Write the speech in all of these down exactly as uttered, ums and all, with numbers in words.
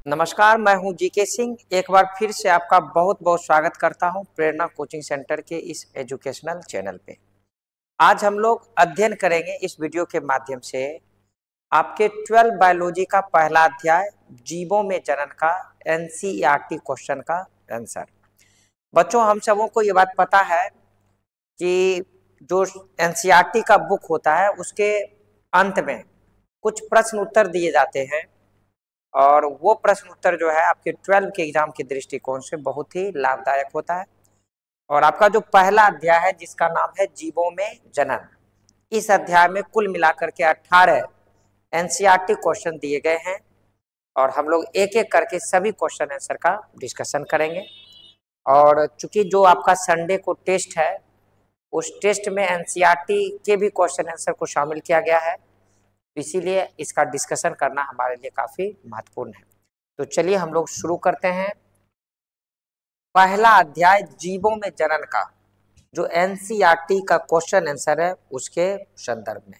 नमस्कार, मैं हूं जीके सिंह। एक बार फिर से आपका बहुत बहुत स्वागत करता हूं प्रेरणा कोचिंग सेंटर के इस एजुकेशनल चैनल पे। आज हम लोग अध्ययन करेंगे इस वीडियो के माध्यम से आपके ट्वेल्व बायोलॉजी का पहला अध्याय जीवों में जनन का एनसीईआरटी क्वेश्चन का आंसर। बच्चों, हम सबों को ये बात पता है कि जो एनसीईआरटी का बुक होता है उसके अंत में कुछ प्रश्न उत्तर दिए जाते हैं और वो प्रश्न उत्तर जो है आपके ट्वेल्व के एग्जाम के दृष्टिकोण से बहुत ही लाभदायक होता है। और आपका जो पहला अध्याय है जिसका नाम है जीवों में जनन, इस अध्याय में कुल मिलाकर के अठारह एनसीईआरटी क्वेश्चन दिए गए हैं और हम लोग एक एक करके सभी क्वेश्चन आंसर का डिस्कशन करेंगे। और चूंकि जो आपका संडे को टेस्ट है उस टेस्ट में एनसीईआरटी के भी क्वेश्चन आंसर को शामिल किया गया है, इसीलिए इसका डिस्कशन करना हमारे लिए काफी महत्वपूर्ण है। तो चलिए हम लोग शुरू करते हैं। पहला अध्याय जीवों में जनन का जो एनसीईआरटी का क्वेश्चन आंसर है उसके संदर्भ में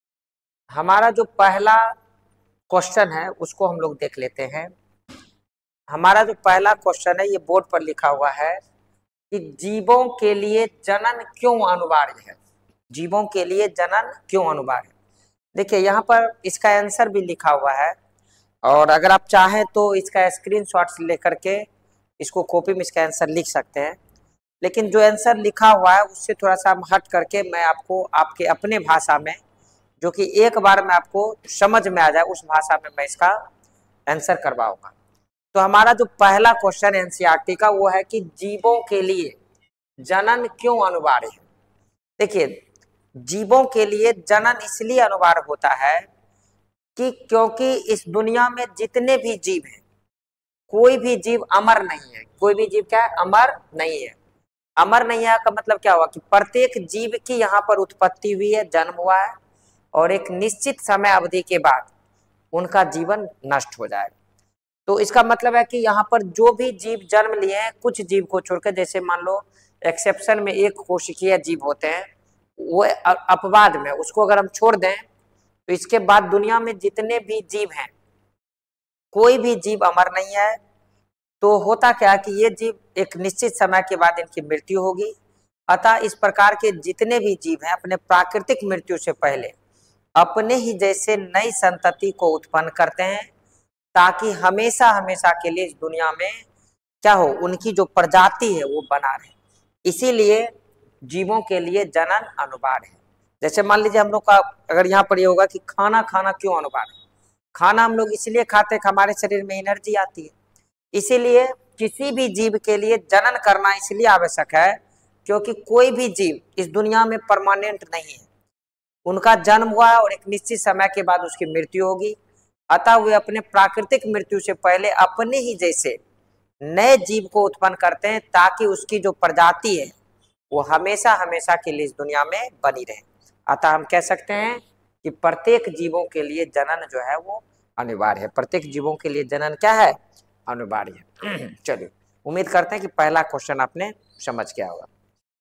हमारा जो पहला क्वेश्चन है उसको हम लोग देख लेते हैं। हमारा जो पहला क्वेश्चन है ये बोर्ड पर लिखा हुआ है कि जीवों के लिए जनन क्यों अनिवार्य है। जीवों के लिए जनन क्यों अनिवार्य है। देखिए यहाँ पर इसका आंसर भी लिखा हुआ है और अगर आप चाहें तो इसका स्क्रीनशॉट्स लेकर के इसको कॉपी में इसका आंसर लिख सकते हैं, लेकिन जो आंसर लिखा हुआ है उससे थोड़ा सा हम हट करके मैं आपको आपके अपने भाषा में, जो कि एक बार में आपको समझ में आ जाए उस भाषा में मैं इसका आंसर करवाऊंगा। तो हमारा जो पहला क्वेश्चन एनसीईआरटी का वो है कि जीवों के लिए जनन क्यों अनिवार्य है। देखिए, जीवों के लिए जनन इसलिए अनिवार्य होता है कि क्योंकि इस दुनिया में जितने भी जीव हैं कोई भी जीव अमर नहीं है। कोई भी जीव क्या है? अमर नहीं है। अमर नहीं है का मतलब क्या हुआ कि प्रत्येक जीव की यहाँ पर उत्पत्ति हुई है, जन्म हुआ है और एक निश्चित समय अवधि के बाद उनका जीवन नष्ट हो जाएगा। तो इसका मतलब है कि यहाँ पर जो भी जीव जन्म लिए हैं, कुछ जीव को छोड़कर, जैसे मान लो एक्सेप्शन में एक कोशिकीय जीव होते हैं, वो अपवाद में उसको अगर हम छोड़ दें तो इसके बाद दुनिया में जितने भी जीव हैं कोई भी जीव अमर नहीं है। तो होता क्या है कि ये जीव एक निश्चित समय के बाद इनकी मृत्यु होगी। अतः इस प्रकार के जितने भी जीव हैं अपने प्राकृतिक मृत्यु से पहले अपने ही जैसे नई संतति को उत्पन्न करते हैं ताकि हमेशा हमेशा के लिए इस दुनिया में क्या हो, उनकी जो प्रजाति है वो बना रहे। इसीलिए जीवों के लिए जनन अनिवार्य है। जैसे मान लीजिए हम लोग का अगर यहाँ पर ये होगा कि खाना खाना क्यों अनिवार्य है। खाना हम लोग इसलिए खाते हैं कि हमारे शरीर में एनर्जी आती है। इसीलिए किसी भी जीव के लिए जनन करना इसलिए आवश्यक है क्योंकि कोई भी जीव इस दुनिया में परमानेंट नहीं है। उनका जन्म हुआ और एक निश्चित समय के बाद उसकी मृत्यु होगी। अतः वे अपने प्राकृतिक मृत्यु से पहले अपने ही जैसे नए जीव को उत्पन्न करते हैं ताकि उसकी जो प्रजाति है वो हमेशा हमेशा के लिए इस दुनिया में बनी रहे। अतः हम कह सकते हैं कि प्रत्येक जीवों के लिए जनन जो है वो अनिवार्य है। प्रत्येक जीवों के लिए जनन क्या है? अनिवार्य है। चलिए, उम्मीद करते हैं कि पहला क्वेश्चन आपने समझ गया होगा।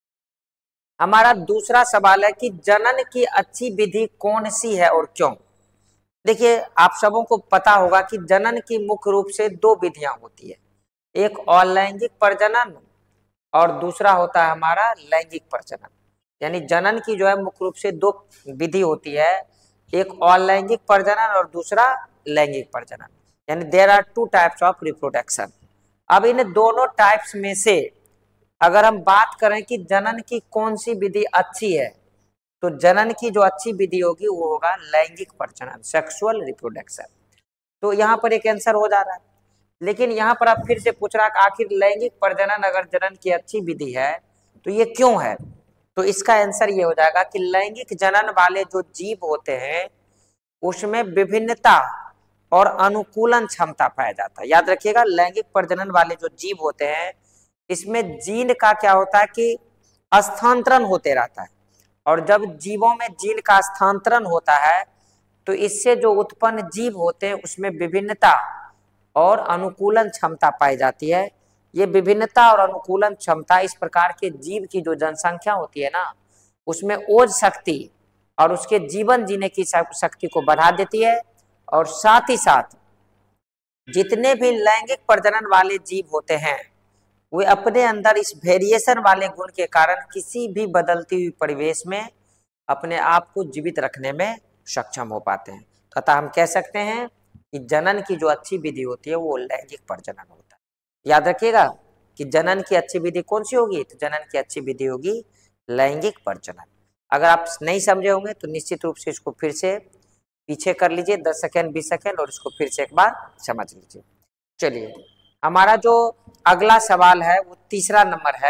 हमारा दूसरा सवाल है कि जनन की अच्छी विधि कौन सी है और क्यों। देखिए, आप सबों को पता होगा कि जनन की मुख्य रूप से दो विधियां होती है, एक अलैंगिक प्रजनन और दूसरा होता है हमारा लैंगिक प्रजनन। यानी जनन की जो है मुख्य रूप से दो विधि होती है, एक अलैंगिक प्रजनन और दूसरा लैंगिक प्रजनन। यानी there are two types of reproduction. अब इन दोनों टाइप्स में से अगर हम बात करें कि जनन की कौन सी विधि अच्छी है, तो जनन की जो अच्छी विधि होगी वो होगा लैंगिक प्रजनन, सेक्सुअल रिप्रोडक्शन। तो यहाँ पर एक आंसर हो जा रहा है। लेकिन यहाँ पर आप फिर से पूछ रहा है आखिर लैंगिक प्रजनन अगर जनन की अच्छी विधि है तो ये क्यों है। तो इसका आंसर ये हो जाएगा कि लैंगिक जनन वाले जो जीव होते हैं उसमें विभिन्नता और अनुकूलन क्षमता पाया जाता है। याद रखिएगा, लैंगिक प्रजनन वाले जो जीव होते हैं इसमें जीन का क्या होता है कि स्थानांतरण होते रहता है, और जब जीवों में जीन का स्थानांतरण होता है तो इससे जो उत्पन्न जीव होते हैं उसमें विभिन्नता और अनुकूलन क्षमता पाई जाती है। ये विभिन्नता और अनुकूलन क्षमता इस प्रकार के जीव की जो जनसंख्या होती है ना उसमें ओज शक्ति और उसके जीवन जीने की शक्ति को बढ़ा देती है और साथ ही साथ जितने भी लैंगिक प्रजनन वाले जीव होते हैं वे अपने अंदर इस वेरिएशन वाले गुण के कारण किसी भी बदलती हुई परिवेश में अपने आप को जीवित रखने में सक्षम हो पाते हैं। तथा हम कह सकते हैं कि जनन की जो अच्छी विधि होती है वो लैंगिक प्रजनन होता है। याद रखिएगा कि जनन की अच्छी विधि कौन सी होगी, तो जनन की अच्छी विधि होगी लैंगिक प्रजनन। अगर आप नहीं समझे होंगे तो निश्चित रूप से इसको फिर से पीछे कर लीजिए दस सेकेंड बीस सेकेंड और इसको फिर से एक बार समझ लीजिए। चलिए हमारा जो अगला सवाल है वो तीसरा नंबर है।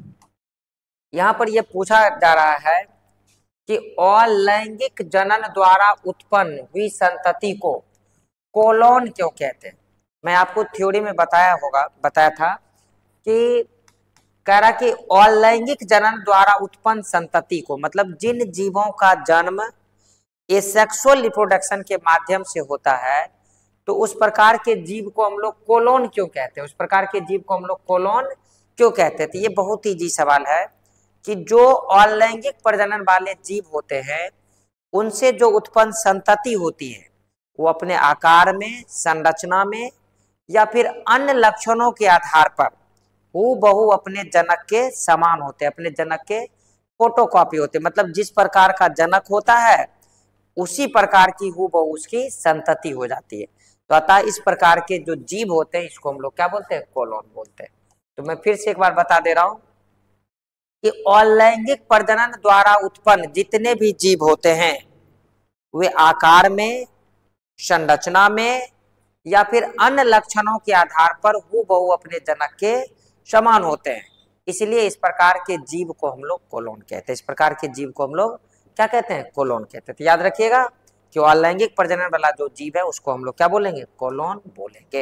यहाँ पर यह पूछा जा रहा है कि अलैंगिक जनन द्वारा उत्पन्न हुई संतति को कोलोन क्यों कहते हैं। मैं आपको थ्योरी में बताया होगा बताया था कि कह रहा कि अलैंगिक जनन द्वारा उत्पन्न संतति को मतलब जिन जीवों का जन्म एसेक्सुअल रिप्रोडक्शन के माध्यम से होता है तो उस प्रकार के जीव को हम लोग कोलोन क्यों कहते हैं, उस प्रकार के जीव को हम लोग कोलोन क्यों कहते हैं। तो ये बहुत ही इजी सवाल है कि जो अलैंगिक प्रजनन वाले जीव होते हैं उनसे जो उत्पन्न संतति होती है वो अपने आकार में, संरचना में या फिर अन्य लक्षणों के आधार पर हूबहू अपने जनक के समान होते हैं, अपने जनक के फोटोकॉपी होते हैं। मतलब जिस प्रकार का जनक होता है उसी प्रकार की हूबहू उसकी संतति हो जाती है। तो अतः इस प्रकार के जो जीव होते हैं इसको हम लोग क्या बोलते हैं, कोलोन बोलते हैं। तो मैं फिर से एक बार बता दे रहा हूं कि अलैंगिक प्रजनन द्वारा उत्पन्न जितने भी जीव होते हैं वे आकार में, संरचना में या फिर अन्य लक्षणों के आधार पर हूबहू अपने जनक के समान होते हैं, इसलिए इस प्रकार के जीव को हम लोग कोलोन कहते हैं। इस प्रकार के जीव को हम लोग क्या कहते हैं, कोलोन कहते हैं। तो याद रखिएगा कि अलैंगिक प्रजनन वाला जो जीव है उसको हम लोग क्या बोलेंगे, कोलोन बोलेंगे।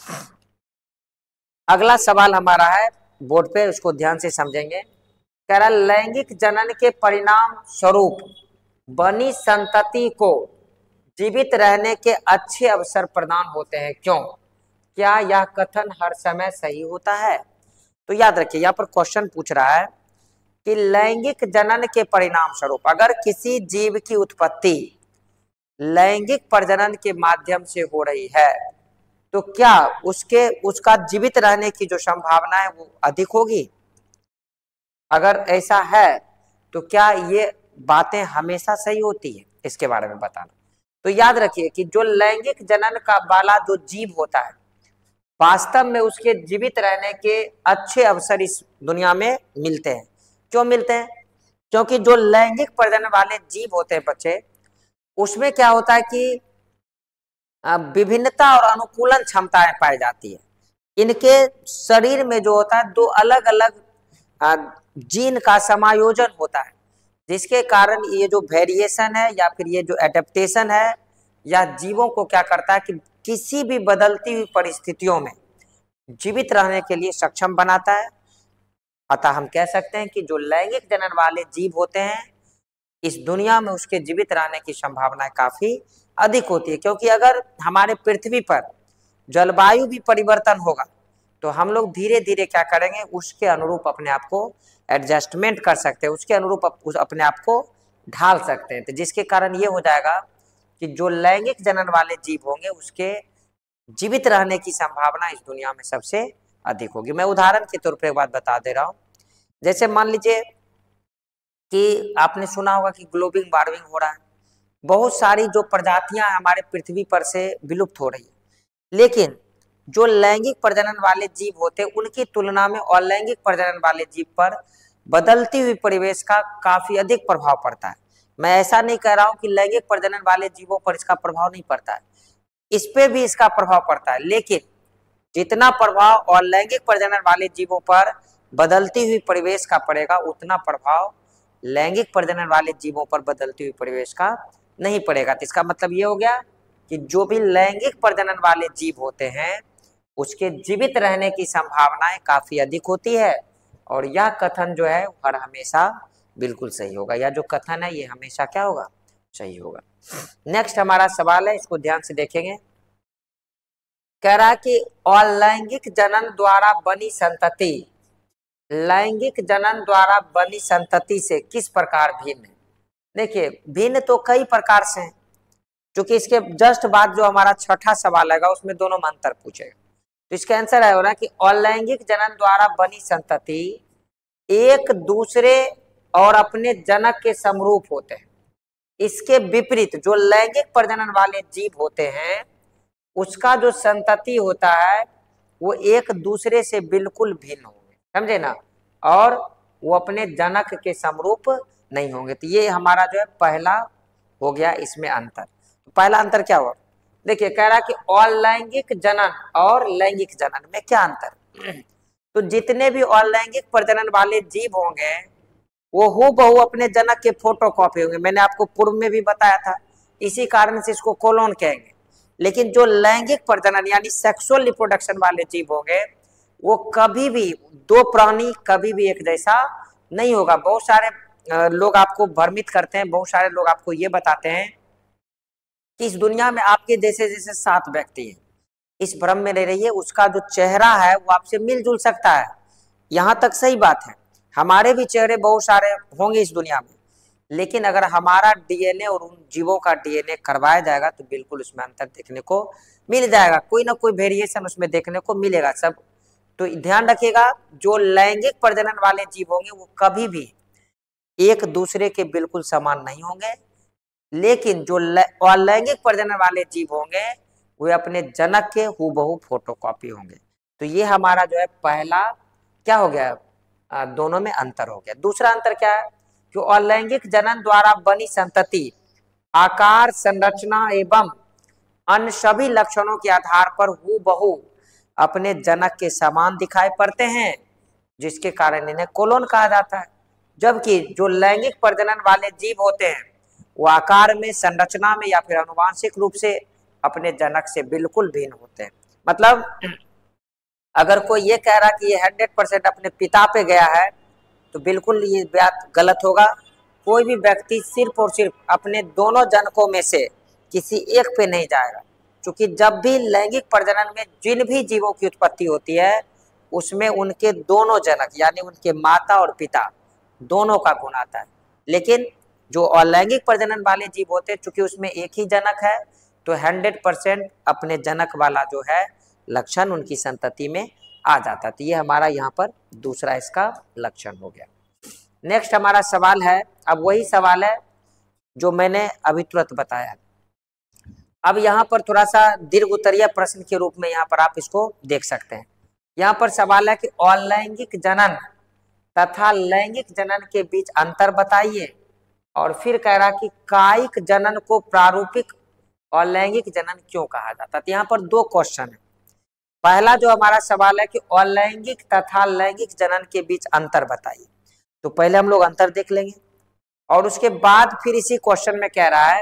अगला सवाल हमारा है बोर्ड पे, उसको ध्यान से समझेंगे। कह रहा लैंगिक जनन के परिणाम स्वरूप बनी संतति को जीवित रहने के अच्छे अवसर प्रदान होते हैं, क्यों? क्या यह कथन हर समय सही होता है? तो याद रखिए यहाँ पर क्वेश्चन पूछ रहा है कि लैंगिक जनन के परिणाम स्वरूप अगर किसी जीव की उत्पत्ति लैंगिक प्रजनन के माध्यम से हो रही है तो क्या उसके उसका जीवित रहने की जो संभावना है वो अधिक होगी। अगर ऐसा है तो क्या ये बातें हमेशा सही होती है, इसके बारे में बताना। तो याद रखिए कि जो लैंगिक जनन का वाला जो जीव होता है वास्तव में उसके जीवित रहने के अच्छे अवसर इस दुनिया में मिलते हैं। क्यों मिलते हैं? क्योंकि जो लैंगिक प्रजनन वाले जीव होते हैं बच्चे, उसमें क्या होता है कि विभिन्नता और अनुकूलन क्षमताएं पाई जाती है। इनके शरीर में जो होता है दो अलग अलग जीन का समायोजन होता है, जिसके कारण ये जो वेरिएशन है या फिर ये जो एडेप्टेशन है या जीवों को क्या करता है कि किसी भी बदलती हुई परिस्थितियों में जीवित रहने के लिए सक्षम बनाता है। अतः हम कह सकते हैं कि जो लैंगिक जनन वाले जीव होते हैं इस दुनिया में उसके जीवित रहने की संभावना काफी अधिक होती है। क्योंकि अगर हमारे पृथ्वी पर जलवायु भी परिवर्तन होगा तो हम लोग धीरे धीरे क्या करेंगे, उसके अनुरूप अपने आप को एडजस्टमेंट कर सकते हैं, उसके अनुरूप अपने आप को ढाल सकते हैं। तो जिसके कारण ये हो जाएगा कि जो लैंगिक जनन वाले जीव होंगे उसके जीवित रहने की संभावना इस दुनिया में सबसे अधिक होगी। मैं उदाहरण के तौर पर एक बात बता दे रहा हूँ। जैसे मान लीजिए कि आपने सुना होगा कि ग्लोबल वार्मिंग हो रहा है, बहुत सारी जो प्रजातियां हमारे पृथ्वी पर से विलुप्त हो रही है, लेकिन जो लैंगिक प्रजनन वाले जीव होते हैं उनकी तुलना में अलैंगिक प्रजनन वाले जीव पर बदलती हुई परिवेश का काफी अधिक प्रभाव पड़ता है। मैं ऐसा नहीं कह रहा हूं कि लैंगिक प्रजनन वाले जीवों पर इसका प्रभाव नहीं पड़ता है, इस पे भी इसका प्रभाव पड़ता है, लेकिन जितना प्रभाव अलैंगिक प्रजनन वाले जीवों पर बदलती हुई परिवेश का पड़ेगा उतना प्रभाव लैंगिक प्रजनन वाले जीवों पर बदलती हुई परिवेश का नहीं पड़ेगा। तो इसका मतलब ये हो गया कि जो भी लैंगिक प्रजनन वाले जीव होते हैं उसके जीवित रहने की संभावनाएं काफी अधिक होती है, और यह कथन जो है हर हमेशा बिल्कुल सही होगा। यह जो कथन है ये हमेशा क्या होगा, सही होगा। नेक्स्ट हमारा सवाल है, इसको ध्यान से देखेंगे। कह रहा है कि अलैंगिक जनन द्वारा बनी संतति लैंगिक जनन द्वारा बनी संतति से किस प्रकार भिन्न है। देखिए भिन्न तो कई प्रकार से हैं, क्योंकि इसके जस्ट बाद जो हमारा छठा सवाल आएगा उसमें दोनों में अंतर पूछेगा। तो इसका आंसर है ना कि अलैंगिक जनन द्वारा बनी संतति एक दूसरे और अपने जनक के समरूप होते हैं। इसके विपरीत जो लैंगिक प्रजनन वाले जीव होते हैं उसका जो संतति होता है वो एक दूसरे से बिल्कुल भिन्न होंगे, समझे ना, और वो अपने जनक के समरूप नहीं होंगे। तो ये हमारा जो है पहला हो गया इसमें अंतर। तो पहला अंतर क्या हुआ, देखिए कह रहा कि अलैंगिक जनन और लैंगिक जनन में क्या अंतर। तो जितने भी अलैंगिक प्रजनन वाले जीव होंगे वो हूबहू अपने जनक के फोटोकॉपी होंगे। मैंने आपको पूर्व में भी बताया था, इसी कारण से इसको कोलोन कहेंगे। लेकिन जो लैंगिक प्रजनन यानी सेक्सुअल रिप्रोडक्शन वाले जीव होंगे वो कभी भी, दो प्राणी कभी भी एक जैसा नहीं होगा। बहुत सारे लोग आपको भ्रमित करते हैं, बहुत सारे लोग आपको ये बताते हैं कि इस दुनिया में आपके जैसे जैसे सात व्यक्ति हैं, इस भ्रम में नहीं रहिए। उसका जो चेहरा है वो आपसे मिलजुल सकता है, यहाँ तक सही बात है। हमारे भी चेहरे बहुत सारे होंगे इस दुनिया में, लेकिन अगर हमारा डीएनए और उन जीवों का डीएनए करवाया जाएगा तो बिल्कुल उसमें अंतर देखने को मिल जाएगा, कोई ना कोई वेरिएशन उसमें देखने को मिलेगा सब। तो ध्यान रखिएगा, जो लैंगिक प्रजनन वाले जीव होंगे वो कभी भी एक दूसरे के बिल्कुल समान नहीं होंगे, लेकिन जो अलैंगिक प्रजनन वाले जीव होंगे वे अपने जनक के हूबहू फोटोकॉपी होंगे। तो ये हमारा जो है पहला क्या हो गया, आ, दोनों में अंतर हो गया। दूसरा अंतर क्या है, जो अलैंगिक जनन द्वारा बनी संतति आकार, संरचना एवं अन्य सभी लक्षणों के आधार पर हूबहू अपने जनक के समान दिखाई पड़ते हैं, जिसके कारण इन्हें कोलोन कहा जाता है। जबकि जो लैंगिक प्रजनन वाले जीव होते हैं वो आकार में, संरचना में या फिर आनुवांशिक रूप से अपने जनक से बिल्कुल भिन्न होते हैं। मतलब अगर कोई ये कह रहा कि ये हंड्रेड परसेंट अपने पिता पे गया है तो बिल्कुल ये बात गलत होगा। कोई भी व्यक्ति सिर्फ और सिर्फ अपने दोनों जनकों में से किसी एक पे नहीं जाएगा, क्योंकि जब भी लैंगिक प्रजनन में जिन भी जीवों की उत्पत्ति होती है उसमें उनके दोनों जनक यानी उनके माता और पिता दोनों का गुण आता है। लेकिन जो अलैंगिक प्रजनन वाले जीव होते हैं, चूंकि उसमें एक ही जनक है, तो हंड्रेड परसेंट अपने जनक वाला जो है लक्षण उनकी संतति में आ जाता है। तो ये हमारा यहाँ पर दूसरा इसका लक्षण हो गया। नेक्स्ट हमारा सवाल है, अब वही सवाल है जो मैंने अभी तुरंत बताया। अब यहाँ पर थोड़ा सा दीर्घ उत्तरीय प्रश्न के रूप में यहाँ पर आप इसको देख सकते हैं। यहाँ पर सवाल है कि अलैंगिक जनन तथा लैंगिक जनन के बीच अंतर बताइए, और फिर कह रहा कि कायिक जनन को प्रारूपिक और लैंगिक जनन क्यों कहा जाता है। तो यहाँ पर दो क्वेश्चन है। पहला जो हमारा सवाल है कि अलैंगिक तथा लैंगिक जनन के बीच अंतर बताइए, तो पहले हम लोग अंतर देख लेंगे और उसके बाद फिर इसी क्वेश्चन में कह रहा है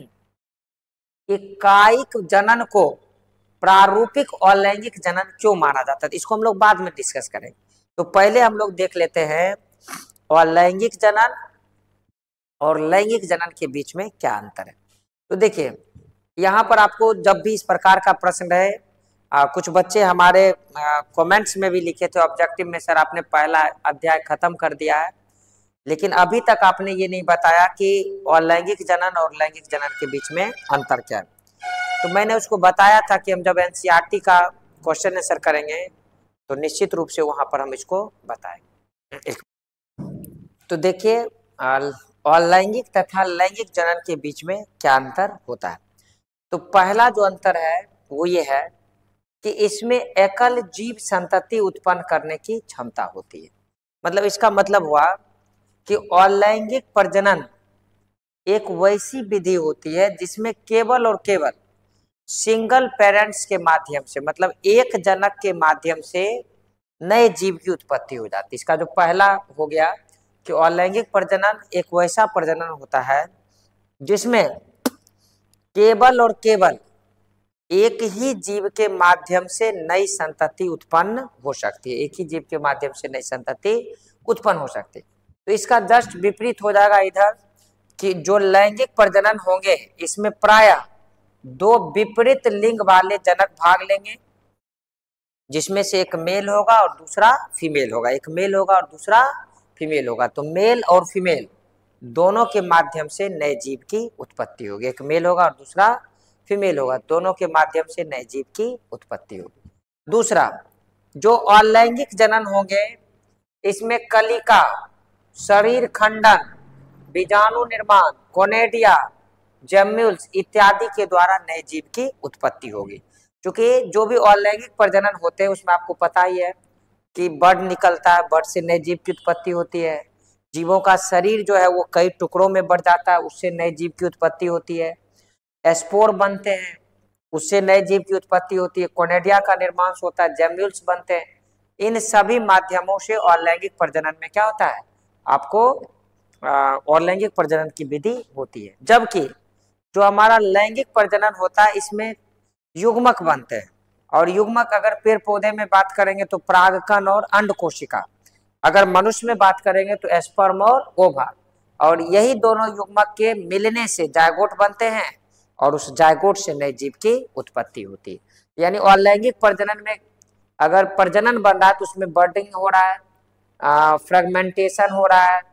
कि कायिक जनन को प्रारूपिक और लैंगिक जनन क्यों माना जाता है। इसको हम लोग बाद में डिस्कस करेंगे। तो पहले हम लोग देख लेते हैं अलैंगिक जनन और लैंगिक जनन के बीच में क्या अंतर है। तो देखिए यहाँ पर आपको जब भी इस प्रकार का प्रश्न रहे, आ, कुछ बच्चे हमारे कमेंट्स में भी लिखे थे ऑब्जेक्टिव में, सर आपने पहला अध्याय खत्म कर दिया है, लेकिन अभी तक आपने ये नहीं बताया कि अलैंगिक जनन और लैंगिक जनन के बीच में अंतर क्या है। तो मैंने उसको बताया था कि हम जब एनसीईआरटी का क्वेश्चन आंसर करेंगे तो निश्चित रूप से वहां पर हम इसको बताएंगे। तो देखिए अलैंगिक तथा लैंगिक जनन के बीच में क्या अंतर होता है। तो पहला जो अंतर है वो ये है कि इसमें एकल जीव संतति उत्पन्न करने की क्षमता होती है। मतलब इसका मतलब हुआ कि अलैंगिक प्रजनन एक वैसी विधि होती है जिसमें केवल और केवल सिंगल पेरेंट्स के माध्यम से, मतलब एक जनक के माध्यम से नए जीव की उत्पत्ति हो जाती है। इसका जो पहला हो गया कि अलैंगिक प्रजनन एक वैसा प्रजनन होता है जिसमें केवल और केवल एक ही जीव के माध्यम से नई संतति उत्पन्न हो सकती है, एक ही जीव के माध्यम से नई संतति उत्पन्न हो सकती है। तो इसका जस्ट विपरीत हो जाएगा इधर कि जो लैंगिक प्रजनन होंगे इसमें प्रायः दो विपरीत लिंग वाले जनक भाग लेंगे, जिसमें से एक मेल होगा और दूसरा फीमेल होगा, एक मेल होगा और दूसरा फीमेल होगा। तो मेल और फीमेल दोनों के माध्यम से नए जीव की उत्पत्ति होगी। एक मेल होगा और दूसरा फीमेल होगा, दोनों के माध्यम से नए जीव की उत्पत्ति होगी। दूसरा, जो अलैंगिक जनन होंगे इसमें कलिका, शरीर खंडन, बीजाणु निर्माण, कोनेडिया, जम्यूल्स इत्यादि के द्वारा नए जीव की उत्पत्ति होगी। क्योंकि जो भी अलैंगिक प्रजनन होते हैं उसमें आपको पता ही है कि बर्ड निकलता है, बर्ड से नए जीव की उत्पत्ति होती है। जीवों का शरीर जो है वो कई टुकड़ों में बढ़ जाता है, उससे नए जीव की उत्पत्ति होती है। स्पोर बनते हैं, उससे नए जीव की उत्पत्ति होती है। कोनेडिया का निर्माण होता है, जम्यूल्स बनते हैं। इन सभी माध्यमों से अलैंगिक प्रजनन में क्या होता है, आपको अलैंगिक प्रजनन की विधि होती है। जबकि जो हमारा लैंगिक प्रजनन होता है इसमें युग्मक बनते हैं, और युग्मक अगर पेड़ पौधे में बात करेंगे तो परागकण और अंड कोशिका, अगर मनुष्य में बात करेंगे तो स्पर्म और ओवा, और यही दोनों युग्मक के मिलने से जायगोट बनते हैं और उस जायगोट से नए जीव की उत्पत्ति होती है। यानी अलैंगिक प्रजनन में अगर प्रजनन बन रहा है तो उसमें बर्डिंग हो रहा है, फ्रेगमेंटेशन हो रहा है,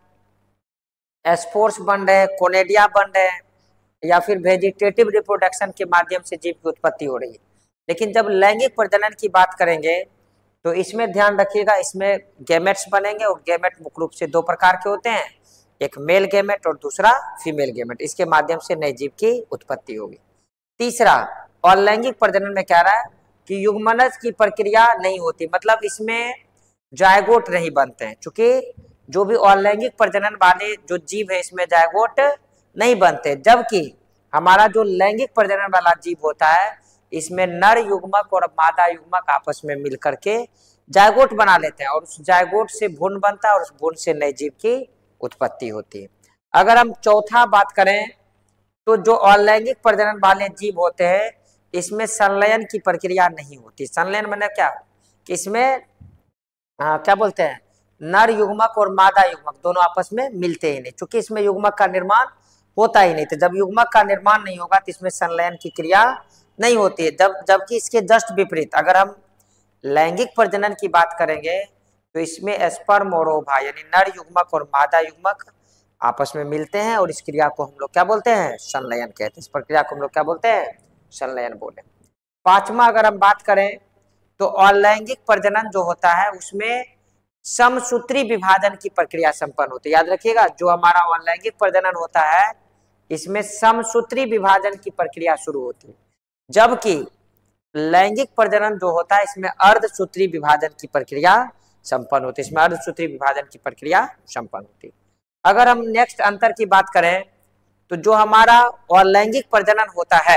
स्पोर्स बन रहे हैं, कोनेडिया बन रहे हैं, या फिर वेजिटेटिव रिप्रोडक्शन के माध्यम से जीव की उत्पत्ति हो रही है। लेकिन जब लैंगिक प्रजनन की बात करेंगे तो इसमें ध्यान रखिएगा, इसमें गैमेट्स बनेंगे, और गैमेट मुख्य रूप से दो प्रकार के होते हैं, एक मेल गैमेट और दूसरा फीमेल गैमेट। इसके माध्यम से नए जीव की उत्पत्ति होगी। तीसरा, अलैंगिक प्रजनन में क्या रहा है कि युग्मनज की प्रक्रिया नहीं होती, मतलब इसमें जायगोट नहीं बनते हैं। चूंकि जो भी अलैंगिक प्रजनन वाले जो जीव है इसमें जायगोट नहीं बनते, जबकि हमारा जो लैंगिक प्रजनन वाला जीव होता है इसमें नर युग्मक और मादा युग्मक आपस में मिलकर के जायगोट बना लेते हैं, और उस जायगोट से भ्रूण बनता है और उस भ्रूण से नए जीव की उत्पत्ति होती है। अगर हम चौथा बात करें तो जो अलैंगिक प्रजनन वाले जीव होते हैं इसमें संलयन की प्रक्रिया नहीं होती। संलयन माने क्या कि इसमें आ, क्या बोलते हैं, नर युग्मक और मादा युग्मक दोनों आपस में मिलते ही नहीं, क्योंकि इसमें युग्मक का निर्माण होता ही नहीं। तो जब युग्मक का निर्माण नहीं होगा तो इसमें संलयन की क्रिया नहीं होती है। जब जबकि इसके जस्ट विपरीत अगर हम लैंगिक प्रजनन की बात करेंगे तो इसमें स्पर्म और ओवा यानी नर युग्मक और मादा युग्मक आपस में मिलते हैं, और इस क्रिया को हम लोग क्या बोलते हैं, संलयन कहते हैं। इस प्रक्रिया को हम लोग क्या बोलते हैं, संलयन बोले। पांचवा अगर हम बात करें तो अलैंगिक प्रजनन जो होता है उसमें समसूत्री विभाजन की प्रक्रिया संपन्न होती है। याद रखिएगा, जो हमारा अलैंगिक प्रजनन होता है इसमें समसूत्री विभाजन की प्रक्रिया शुरू होती है, जबकि लैंगिक प्रजनन जो होता है इसमें अर्धसूत्री विभाजन की प्रक्रिया संपन्न होती है। इसमें अर्धसूत्री विभाजन की प्रक्रिया संपन्न होती है। अगर हम नेक्स्ट अंतर की बात करें तो जो हमारा अलैंगिक प्रजनन होता है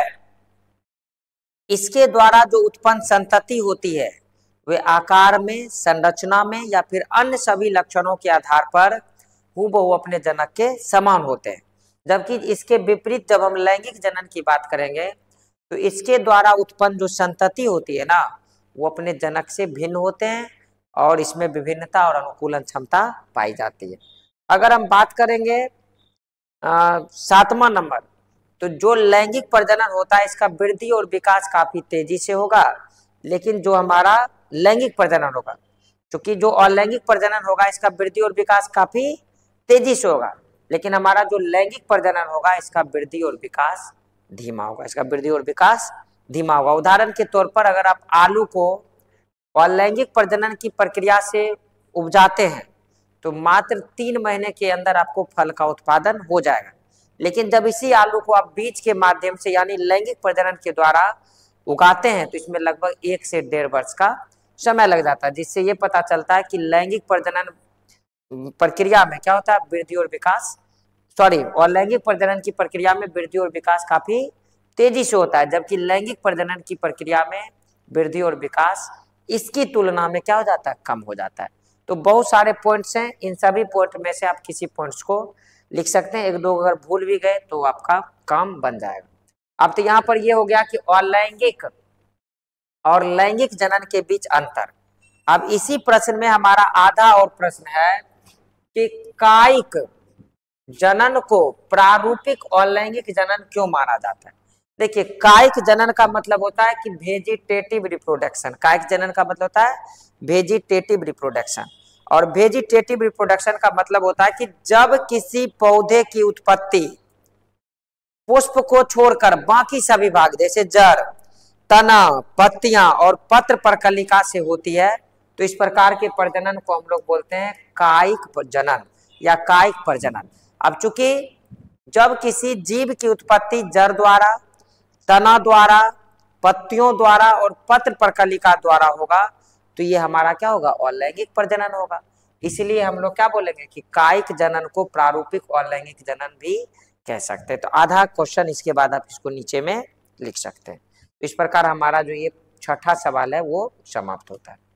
इसके द्वारा जो उत्पन्न संतति होती है वे आकार में, संरचना में या फिर अन्य सभी लक्षणों के आधार पर हूबहू अपने जनक के समान होते हैं। जबकि इसके विपरीत जब हम लैंगिक जनन की बात करेंगे तो इसके द्वारा उत्पन्न जो संतति होती है ना वो अपने जनक से भिन्न होते हैं, और इसमें विभिन्नता और अनुकूलन क्षमता पाई जाती है। अगर हम बात करेंगे सातवां नंबर, तो जो लैंगिक प्रजनन होता है इसका वृद्धि और विकास काफी तेजी से होगा, लेकिन जो हमारा लैंगिक प्रजनन होगा, क्योंकि जो अलैंगिक प्रजनन होगा इसका वृद्धि और विकास काफी तेजी से होगा, लेकिन हमारा जो लैंगिक प्रजनन होगा इसका वृद्धि और विकास धीमा होगा। इसका वृद्धि और विकास धीमा होगा। उदाहरण के तौर पर अगर आप आलू को अलैंगिक प्रजनन की प्रक्रिया से उपजाते हैं तो मात्र तीन महीने के अंदर आपको फल का उत्पादन हो जाएगा, लेकिन जब इसी आलू को आप बीज के माध्यम से यानी लैंगिक प्रजनन के द्वारा उगाते हैं तो इसमें लगभग एक से डेढ़ वर्ष का समय लग जाता है, जिससे ये पता चलता है कि लैंगिक प्रजनन प्रक्रिया में क्या होता है, वृद्धि और विकास सॉरी और लैंगिक प्रजनन की प्रक्रिया में वृद्धि और विकास काफी तेजी से होता है, जबकि लैंगिक प्रजनन की प्रक्रिया में वृद्धि और विकास इसकी तुलना में क्या हो जाता है, कम हो जाता है। तो बहुत सारे पॉइंट्स हैं, इन सभी पॉइंट में से आप किसी पॉइंट्स को लिख सकते हैं। एक दो अगर भूल भी गए तो आपका काम बन जाएगा। अब तो यहाँ पर ये हो गया कि अलैंगिक और लैंगिक जनन के बीच अंतर। अब इसी प्रश्न में हमारा आधा और प्रश्न है कि कायिक जनन को प्रारूपिक अलैंगिक जनन क्यों माना जाता है। देखिए, कायिक जनन का मतलब होता है कि वेजिटेटिव रिप्रोडक्शन। कायिक जनन का मतलब होता है वेजिटेटिव रिप्रोडक्शन। और वेजिटेटिव रिप्रोडक्शन का मतलब होता है कि जब किसी पौधे की उत्पत्ति पुष्प को छोड़कर बाकी सभी भाग जैसे जड़, तना, पत्तियां और पत्र परकलिका से होती है, तो इस प्रकार के प्रजनन को हम लोग बोलते हैं कायिक जनन या कायिक प्रजनन। अब चूंकि जब किसी जीव की उत्पत्ति जड़ द्वारा, तना द्वारा, पत्तियों द्वारा और पत्र परकलिका द्वारा होगा, तो ये हमारा क्या होगा, अलैंगिक प्रजनन होगा। इसलिए हम लोग क्या बोलेंगे कि कायिक जनन को प्रारूपिक अलैंगिक जनन भी कह सकते हैं। तो आधा क्वेश्चन इसके बाद आप इसको नीचे में लिख सकते हैं। तो इस प्रकार हमारा जो ये छठा सवाल है वो समाप्त होता है,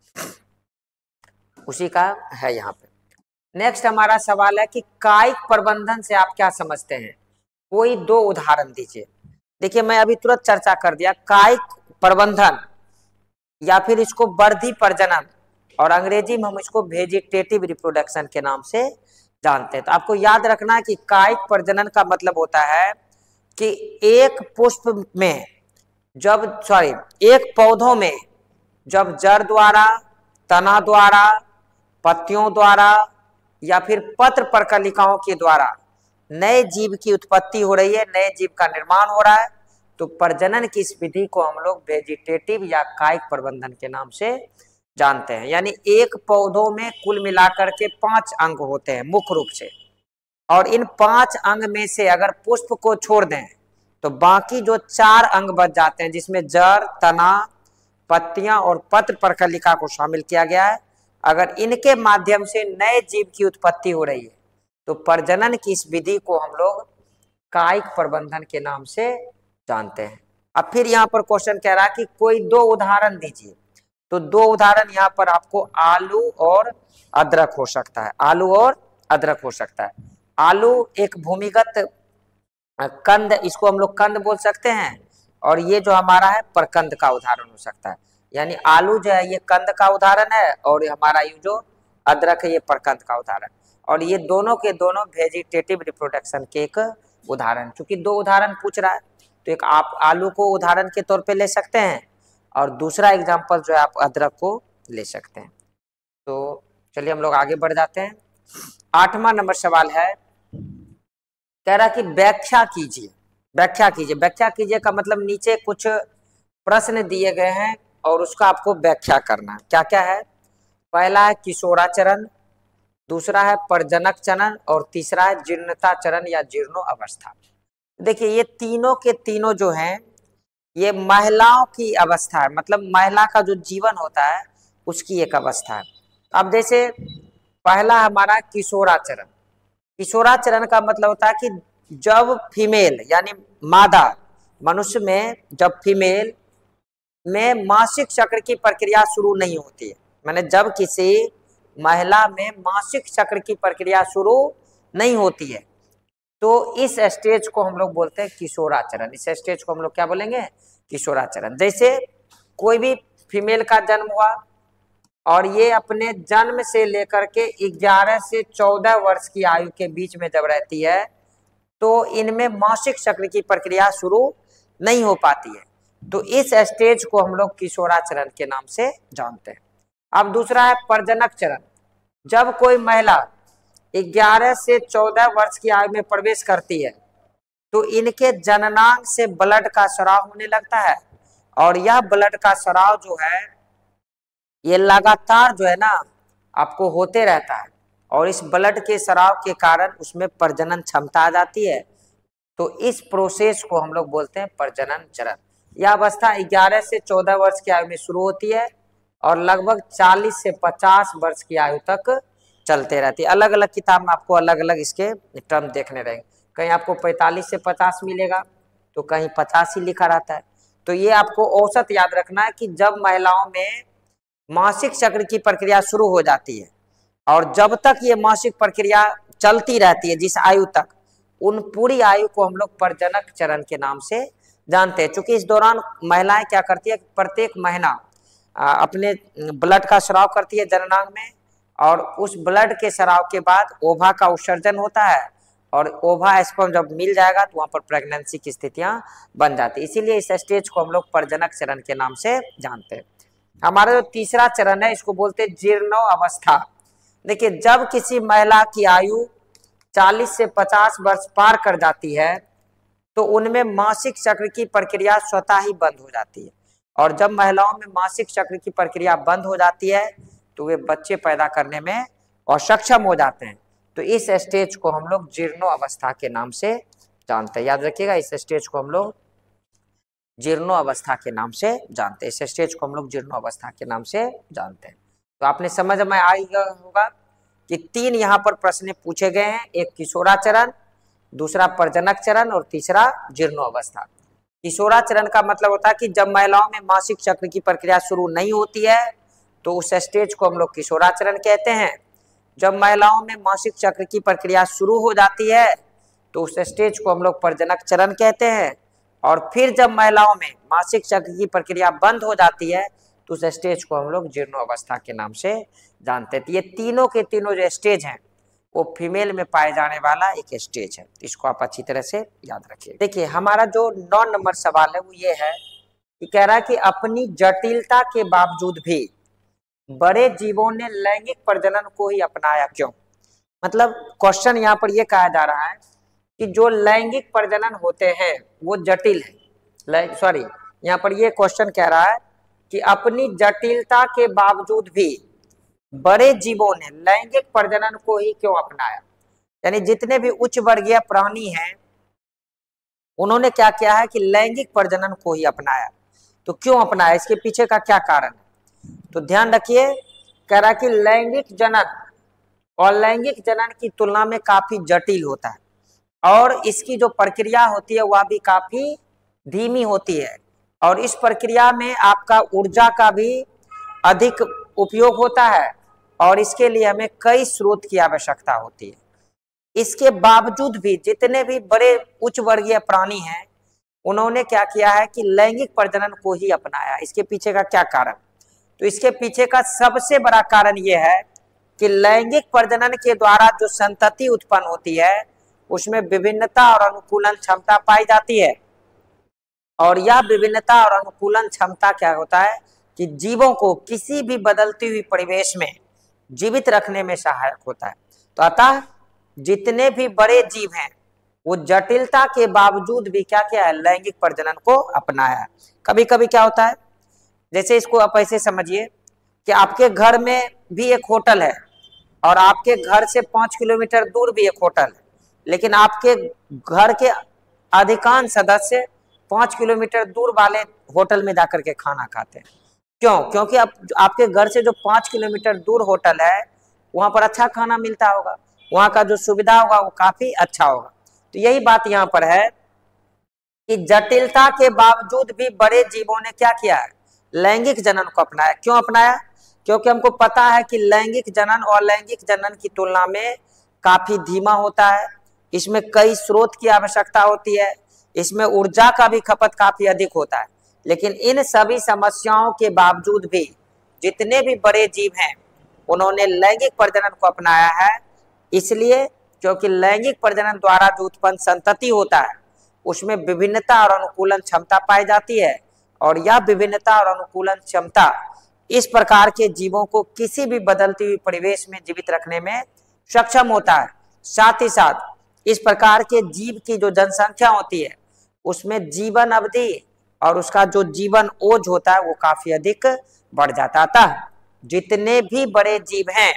उसी का है यहाँ पे। नेक्स्ट हमारा सवाल है कि कायिक प्रबंधन से आप क्या समझते हैं, कोई दो उदाहरण दीजिए। देखिए मैं अभी तुरंत चर्चा कर दिया, कायिक प्रबंधन या फिर इसको वर्धी प्रजनन और अंग्रेजी में हम इसको वेजिटेटिव रिप्रोडक्शन के नाम से जानते हैं। तो आपको याद रखना है कि कायिक प्रजनन का मतलब होता है कि एक पुष्प में जब सॉरी एक पौधों में जब जड़ द्वारा, तना द्वारा, पत्तियों द्वारा या फिर पत्र परकलिकाओं के द्वारा नए जीव की उत्पत्ति हो रही है, नए जीव का निर्माण हो रहा है, तो प्रजनन की इस विधि को हम लोग वेजिटेटिव या कायिक प्रबंधन के नाम से जानते हैं। यानी एक पौधों में कुल मिलाकर के पांच अंग होते हैं मुख्य रूप से, और इन पांच अंग में से अगर पुष्प को छोड़ दें तो बाकी जो चार अंग बच जाते हैं, जिसमें जड़, तना, पत्तियां और पत्र परकलिका को शामिल किया गया है, अगर इनके माध्यम से नए जीव की उत्पत्ति हो रही है, तो प्रजनन की इस विधि को हम लोग कायिक प्रबंधन के नाम से जानते हैं। अब फिर यहाँ पर क्वेश्चन कह रहा है कि कोई दो उदाहरण दीजिए। तो दो उदाहरण यहाँ पर आपको आलू और अदरक हो सकता है, आलू और अदरक हो सकता है। आलू एक भूमिगत कंद, इसको हम लोग कंद बोल सकते हैं, और ये जो हमारा है प्रकंद का उदाहरण हो सकता है। यानी आलू जो है ये कंद का उदाहरण है और हमारा ये जो अदरक है ये प्रकंद का उदाहरण, और ये दोनों के दोनों वेजिटेटिव रिप्रोडक्शन के एक उदाहरण। चूंकि दो उदाहरण पूछ रहा है तो एक आप आलू को उदाहरण के तौर पे ले सकते हैं और दूसरा एग्जाम्पल जो है आप अदरक को ले सकते हैं। तो चलिए हम लोग आगे बढ़ जाते हैं। आठवां नंबर सवाल है, कह रहा कि व्याख्या कीजिए, व्याख्या कीजिए। व्याख्या कीजिए का मतलब नीचे कुछ प्रश्न दिए गए हैं और उसका आपको व्याख्या करना है। क्या क्या है, पहला है किशोराचरण, दूसरा है प्रजनक चरण और तीसरा है जीर्णता चरण या जीर्णो अवस्था। देखिए ये तीनों के तीनों जो हैं ये महिलाओं की अवस्था है, मतलब महिला का जो जीवन होता है उसकी एक अवस्था है। अब जैसे पहला हमारा किशोराचरण, किशोराचरण का मतलब होता है कि जब फीमेल यानी मादा मनुष्य में जब फीमेल में मासिक चक्र की प्रक्रिया शुरू नहीं होती है, माने जब किसी महिला में मासिक चक्र की प्रक्रिया शुरू नहीं होती है, तो इस स्टेज को हम लोग बोलते हैं किशोराचरण। इस स्टेज को हम लोग क्या बोलेंगे, किशोराचरण। जैसे कोई भी फीमेल का जन्म हुआ और ये अपने जन्म से लेकर के ग्यारह से चौदह वर्ष की आयु के बीच में जब रहती है तो इनमें मासिक चक्र की प्रक्रिया शुरू नहीं हो पाती है, तो इस स्टेज को हम लोग किशोराचरण के नाम से जानते हैं। अब दूसरा है प्रजनक चरण। जब कोई महिला ग्यारह से चौदह वर्ष की आयु में प्रवेश करती है तो इनके जननांग से ब्लड का स्राव होने लगता है, और यह ब्लड का स्राव जो है ये लगातार जो है ना आपको होते रहता है, और इस ब्लड के स्राव के कारण उसमें प्रजनन क्षमता आ जाती है। तो इस प्रोसेस को हम लोग बोलते हैं प्रजनन चरण। यह अवस्था ग्यारह से चौदह वर्ष की आयु में शुरू होती है और लगभग चालीस से पचास वर्ष की आयु तक चलते रहती है। अलग अलग किताब में आपको अलग अलग इसके टर्म देखने रहेंगे, कहीं आपको पैंतालीस से पचास मिलेगा तो कहीं पचास ही लिखा रहता है। तो ये आपको औसत याद रखना है कि जब महिलाओं में मासिक चक्र की प्रक्रिया शुरू हो जाती है और जब तक ये मासिक प्रक्रिया चलती रहती है जिस आयु तक, उन पूरी आयु को हम लोग प्रजनक चरण के नाम से जानते हैं। चूंकि इस दौरान महिलाएं क्या करती है, प्रत्येक महीना अपने ब्लड का स्राव करती है जननांग में, और उस ब्लड के स्राव के बाद ओवा का उत्सर्जन होता है और ओवा स्पर्म जब मिल जाएगा तो वहां पर प्रेगनेंसी की स्थितियां बन जाती है। इसीलिए इस स्टेज को हम लोग प्रजनक चरण के नाम से जानते हैं। हमारा जो तीसरा चरण है इसको बोलते हैं जीर्णो अवस्था। देखिए, जब किसी महिला की आयु चालीस से पचास वर्ष पार कर जाती है तो उनमें मासिक चक्र की प्रक्रिया स्वतः ही बंद हो जाती है। और जब महिलाओं में मासिक चक्र की प्रक्रिया बंद हो जाती है तो वे बच्चे पैदा करने में असक्षम हो जाते हैं। तो इस स्टेज को हम लोग जीर्णो अवस्था के नाम से जानते हैं। याद रखिएगा, इस स्टेज को हम लोग जीर्णो अवस्था के नाम से जानते हैं। इस स्टेज को हम लोग जीर्णो अवस्था के नाम से जानते हैं। तो आपने समझ में आएगा होगा कि तीन यहाँ पर प्रश्न पूछे गए हैं, एक किशोराचरण, दूसरा प्रजनक चरण और तीसरा जीर्णो अवस्था। किशोराचरण का मतलब होता है कि जब महिलाओं में मासिक चक्र की प्रक्रिया शुरू नहीं होती है तो उस स्टेज को हम लोग किशोराचरण कहते हैं। जब महिलाओं में मासिक चक्र की प्रक्रिया शुरू हो जाती है तो उस स्टेज को हम लोग प्रजनक चरण कहते हैं। और फिर जब महिलाओं में मासिक चक्र की प्रक्रिया बंद हो जाती है तो उस स्टेज को हम लोग जीर्णो अवस्था के नाम से जानते हैं। ये तीनों के तीनों जो स्टेज हैं वो फीमेल में पाए जाने वाला एक स्टेज है। इसको आप अच्छी तरह से याद रखिए। देखिए, हमारा जो नौ नंबर सवाल है वो ये है कि कह रहा है कि अपनी जटिलता के बावजूद भी बड़े जीवों ने लैंगिक प्रजनन को ही अपनाया क्यों। मतलब क्वेश्चन यहाँ पर ये कहा जा रहा है कि जो लैंगिक प्रजनन होते हैं वो जटिल है। सॉरी, यहाँ पर ये क्वेश्चन कह रहा है कि अपनी जटिलता के बावजूद भी बड़े जीवों ने लैंगिक प्रजनन को ही क्यों अपनाया। यानी जितने भी उच्च वर्गीय प्राणी हैं उन्होंने क्या किया है कि लैंगिक प्रजनन को ही अपनाया। तो क्यों अपनाया, इसके पीछे का क्या कारण है। तो ध्यान रखिए, कह रहा है कि लैंगिक जनन और लैंगिक जनन की तुलना में काफी जटिल होता है और इसकी जो प्रक्रिया होती है वह भी काफी धीमी होती है और इस प्रक्रिया में आपका ऊर्जा का भी अधिक उपयोग होता है और इसके लिए हमें कई स्रोत की आवश्यकता होती है। इसके बावजूद भी जितने भी बड़े उच्च वर्गीय प्राणी हैं उन्होंने क्या किया है कि लैंगिक प्रजनन को ही अपनाया। इसके पीछे का क्या कारण, तो इसके पीछे का सबसे बड़ा कारण यह है कि लैंगिक प्रजनन के द्वारा जो संतति उत्पन्न होती है उसमें विभिन्नता और अनुकूलन क्षमता पाई जाती है और यह विभिन्नता और अनुकूलन क्षमता क्या होता है कि जीवों को किसी भी बदलती हुई परिवेश में जीवित रखने में सहायक होता है। तो अतः जितने भी बड़े जीव हैं वो जटिलता के बावजूद भी क्या किया है, लैंगिक प्रजनन को अपनाया। कभी कभी क्या होता है, जैसे इसको आप ऐसे समझिए कि आपके घर में भी एक होटल है और आपके घर से पाँच किलोमीटर दूर भी एक होटल है, लेकिन आपके घर के अधिकांश सदस्य पाँच किलोमीटर दूर वाले होटल में जाकर के खाना खाते हैं। क्यों? क्योंकि आप, आपके घर से जो पाँच किलोमीटर दूर होटल है वहां पर अच्छा खाना मिलता होगा, वहां का जो सुविधा होगा वो काफी अच्छा होगा। तो यही बात यहाँ पर है कि जटिलता के बावजूद भी बड़े जीवों ने क्या किया है, लैंगिक जनन को अपनाया। क्यों अपनाया? क्योंकि हमको पता है कि लैंगिक जनन और लैंगिक जनन की तुलना में काफी धीमा होता है, इसमें कई स्रोत की आवश्यकता होती है, इसमें ऊर्जा का भी खपत काफी अधिक होता है। लेकिन इन सभी समस्याओं के बावजूद भी जितने भी बड़े जीव हैं उन्होंने लैंगिक प्रजनन को अपनाया है, इसलिए क्योंकि लैंगिक प्रजनन द्वारा जो उत्पन्न संतति होता है उसमें विभिन्नता और अनुकूलन क्षमता पाई जाती है और यह विभिन्नता और अनुकूलन क्षमता इस प्रकार के जीवों को किसी भी बदलती हुई परिवेश में जीवित रखने में सक्षम होता है। साथ ही साथ इस प्रकार के जीव की जो जनसंख्या होती है उसमें जीवन अवधि और उसका जो जीवन ओज होता है वो काफी अधिक बढ़ जाता था। जितने भी बड़े जीव हैं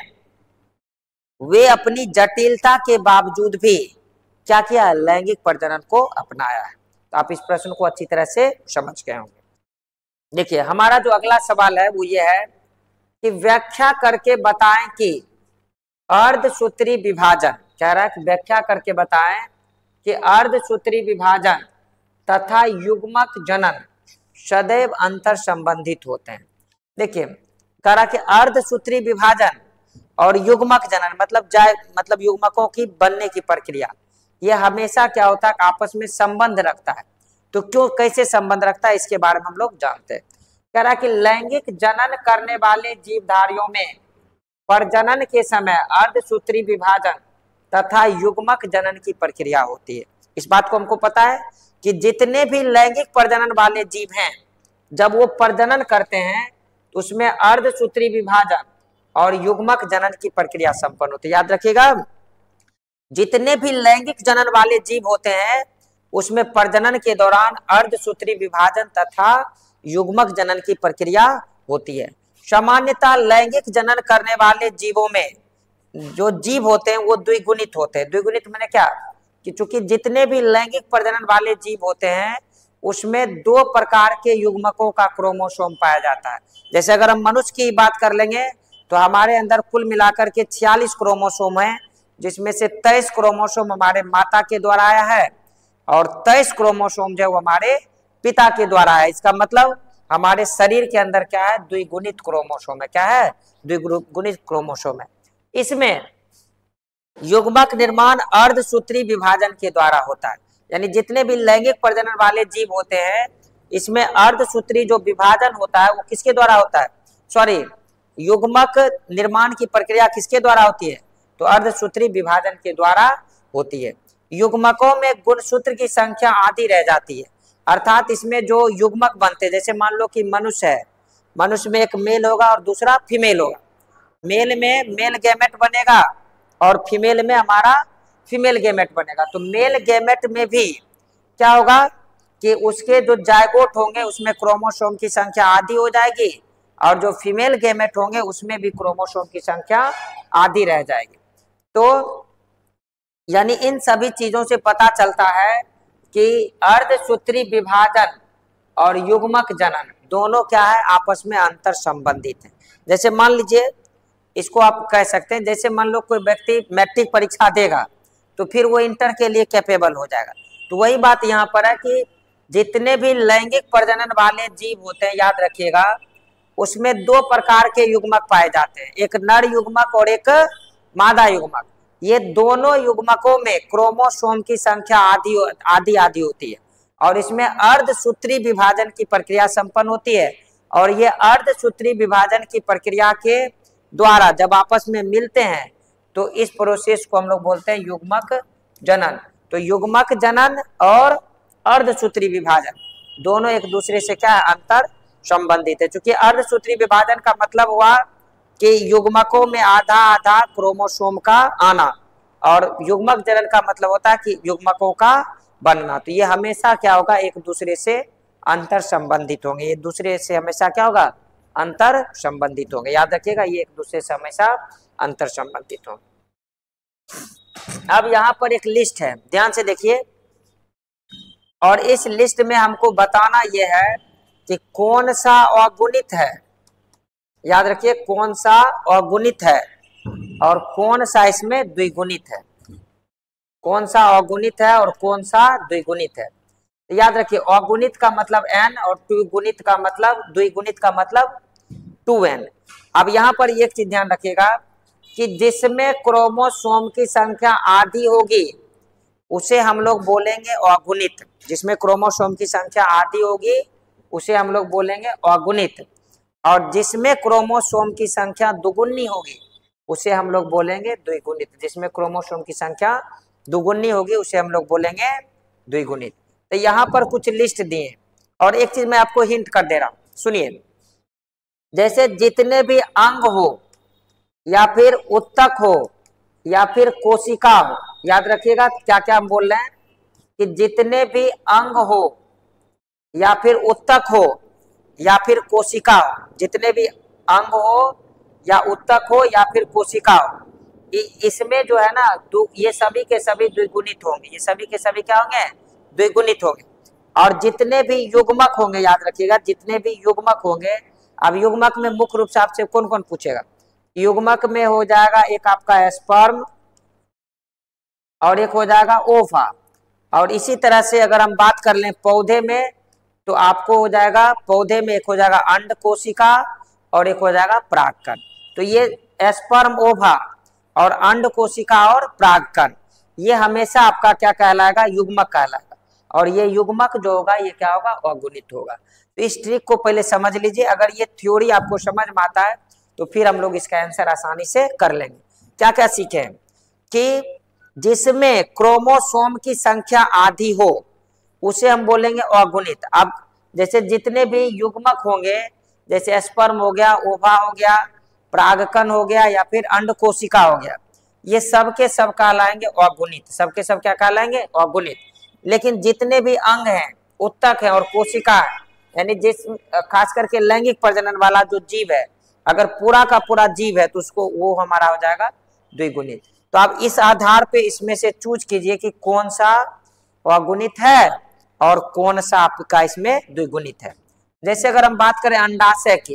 वे अपनी जटिलता के बावजूद भी क्या किया, लैंगिक प्रजनन को अपनाया है। तो आप इस प्रश्न को अच्छी तरह से समझ गए होंगे। देखिए, हमारा जो अगला सवाल है वो ये है कि व्याख्या करके बताएं कि अर्धसूत्री विभाजन, कह रहा है कि व्याख्या करके बताएं कि अर्धसूत्री विभाजन तथा युग्मक जनन सदैव अंतर संबंधित होते हैं। देखिए, कह रहा कि अर्धसूत्री विभाजन और युग्मक जनन मतलब जाय मतलब युग्मकों की बनने की प्रक्रिया यह हमेशा क्या होता है, आपस में संबंध रखता है। तो क्यों, कैसे संबंध रखता है, इसके बारे में हम लोग जानते हैं। कह रहा कि लैंगिक जनन करने वाले जीवधारियों में प्रजनन के समय अर्धसूत्री विभाजन तथा युग्मक जनन की प्रक्रिया होती है। इस बात को हमको पता है कि जितने भी लैंगिक प्रजनन वाले जीव हैं जब वो प्रजनन करते हैं तो उसमें अर्धसूत्री विभाजन और युग्मक जनन की प्रक्रिया संपन्न होती है। याद रखिएगा, जितने भी लैंगिक जनन वाले जीव होते हैं उसमें प्रजनन के दौरान अर्धसूत्री विभाजन तथा युग्मक जनन की प्रक्रिया होती है। सामान्यतः लैंगिक जनन करने वाले जीवों में जो जीव होते हैं वो द्विगुणित होते हैं। द्विगुणित मैंने क्या कि चूंकि जितने भी लैंगिक प्रजनन वाले जीव होते हैं उसमें दो प्रकार के युग्मकों का क्रोमोसोम पाया जाता है। जैसे अगर हम मनुष्य की बात कर लेंगे तो हमारे अंदर कुल मिलाकर के छियालीस क्रोमोसोम है, जिसमें से तेईस क्रोमोसोम हमारे माता के द्वारा आया है और तेईस क्रोमोसोम जो हमारे पिता के द्वारा है। इसका मतलब हमारे शरीर के अंदर क्या है, द्विगुणित क्रोमोसोम है। क्या है, द्विगुणित क्रोमोसोम है। इसमें युग्मक निर्माण अर्धसूत्री विभाजन के द्वारा होता है। यानी जितने भी लैंगिक प्रजनन वाले जीव होते हैं इसमें अर्धसूत्री जो विभाजन होता है वो किसके द्वारा होता है, सॉरी युग्मक निर्माण की प्रक्रिया किसके द्वारा होती है, तो अर्धसूत्री विभाजन के द्वारा होती है। युग्मकों में गुणसूत्र की संख्या आधी रह जाती है, अर्थात इसमें जो युग्मक बनते हैं, जैसे मान लो कि मनुष्य है, मनुष्य में एक मेल होगा और दूसरा फीमेल होगा। मेल में मेल गैमेट बनेगा और फीमेल में हमारा फीमेल गैमेट बनेगा। तो मेल गैमेट में भी क्या होगा कि उसके जो जायगोट होंगे उसमें क्रोमोसोम की संख्या आधी हो जाएगी और जो फीमेल गैमेट होंगे उसमें भी क्रोमोसोम की संख्या आधी रह जाएगी। तो यानी इन सभी चीजों से पता चलता है कि अर्धसूत्री विभाजन और युग्मक जनन दोनों क्या है, आपस में अंतर संबंधित है। जैसे मान लीजिए, इसको आप कह सकते हैं, जैसे मान लो कोई व्यक्ति मैट्रिक परीक्षा देगा तो फिर वो इंटर के लिए कैपेबल हो जाएगा। तो वही बात यहाँ पर है कि जितने भी लैंगिक प्रजनन वाले जीव होते हैं, याद रखिएगा, उसमें दो प्रकार के युग्मक पाए जाते हैं, एक नर युग्मक और एक मादा युग्मक। ये दोनों युग्मकों में क्रोमोसोम की संख्या आधी आधी आधी होती है और इसमें अर्धसूत्री विभाजन की प्रक्रिया संपन्न होती है। और ये अर्धसूत्री विभाजन की प्रक्रिया के द्वारा जब आपस में मिलते हैं तो इस प्रोसेस को हम लोग बोलते हैं युग्मक जनन। तो युग्मक जनन और अर्धसूत्री विभाजन दोनों एक दूसरे से क्या है, अंतर संबंधित है। क्योंकि अर्धसूत्री विभाजन का मतलब हुआ कि युग्मकों में आधा आधा क्रोमोसोम का आना और युग्मक जनन का मतलब होता है कि युग्मकों का बनना। तो ये हमेशा क्या होगा, एक दूसरे से अंतर संबंधित होंगे। ये दूसरे से हमेशा क्या होगा, अंतर संबंधित होंगे। याद रखिएगा, ये एक दूसरे से हमेशा अंतर संबंधित होंगे। अब यहाँ पर एक लिस्ट है, ध्यान से देखिए, और इस लिस्ट में हमको बताना यह है कि कौन सा अगुणित है। याद रखिए, कौन सा अगुणित है और कौन सा इसमें द्विगुणित है। कौन सा अगुणित है और कौन सा द्विगुणित है। तो याद रखिए, अगुणित का मतलब n और द्विगुणित का मतलब द्विगुणित का मतलब टू एन। अब यहाँ पर एक चीज ध्यान रखिएगा कि जिसमें क्रोमोसोम की संख्या आधी होगी उसे हम लोग बोलेंगे अगुणित। जिसमें क्रोमोसोम की संख्या आधी होगी उसे हम लोग बोलेंगे अगुणित, और जिसमें क्रोमोसोम की संख्या दुगुनी होगी उसे हम लोग बोलेंगे द्विगुणित। जिसमें क्रोमोसोम की संख्या दुगुनी होगी उसे हम लोग बोलेंगे द्विगुणित। तो यहाँ पर कुछ लिस्ट दिए और एक चीज मैं आपको हिंट कर दे रहा हूं, सुनिए। जैसे जितने भी अंग हो या फिर उत्तक हो या फिर कोशिका हो, याद रखिएगा क्या क्या हम बोल रहे हैं कि जितने भी अंग हो या फिर उत्तक हो या फिर कोशिका हो, जितने भी अंग हो या उत्तक हो या फिर कोशिका हो, इसमें जो है ना ये सभी के सभी द्विगुणित होंगे। ये सभी के सभी क्या होंगे, द्विगुणित होंगे। और जितने भी युग्मक होंगे, याद रखिएगा, जितने भी युग्मक होंगे, अब युग्मक में मुख्य रूप से आपसे कौन कौन पूछेगा, युग्मक में हो जाएगा एक आपका स्पर्म और एक हो जाएगा ओवा। और इसी तरह से अगर हम बात कर लें पौधे में तो आपको हो जाएगा, पौधे में एक हो जाएगा अंड कोशिका और एक हो जाएगा परागकण। तो ये स्पर्म, ओवा और अंड कोशिका और परागकण ये हमेशा आपका क्या कहलाएगा, युग्मक कहलाएगा। और ये युग्मक जो होगा ये क्या होगा, अगुणित होगा। तो इस ट्रिक को पहले समझ लीजिए। अगर ये थ्योरी आपको समझ में आता है तो फिर हम लोग इसका आंसर आसानी से कर लेंगे। क्या क्या सीखे कि जिसमें क्रोमोसोम की संख्या आधी हो उसे हम बोलेंगे अगुणित। अब जैसे जितने भी युग्मक होंगे, जैसे स्पर्म हो गया, ओवा हो गया परागकण हो गया या फिर अंड कोशिका हो गया, ये सब के सब कहलाएंगे अगुणित। सबके सब क्या कहलाएंगे? अगुणित। लेकिन जितने भी अंग हैं, उत्तक है और कोशिका है, यानी जिस खास करके लैंगिक प्रजनन वाला जो जीव है, अगर पूरा का पूरा जीव है तो उसको वो हमारा हो जाएगा द्विगुणित। तो आप इस आधार पे इसमें से चूज कीजिए कि कौन सा अगुणित है और कौन सा आपका इसमें द्विगुणित है। जैसे अगर हम बात करें अंडाशय की,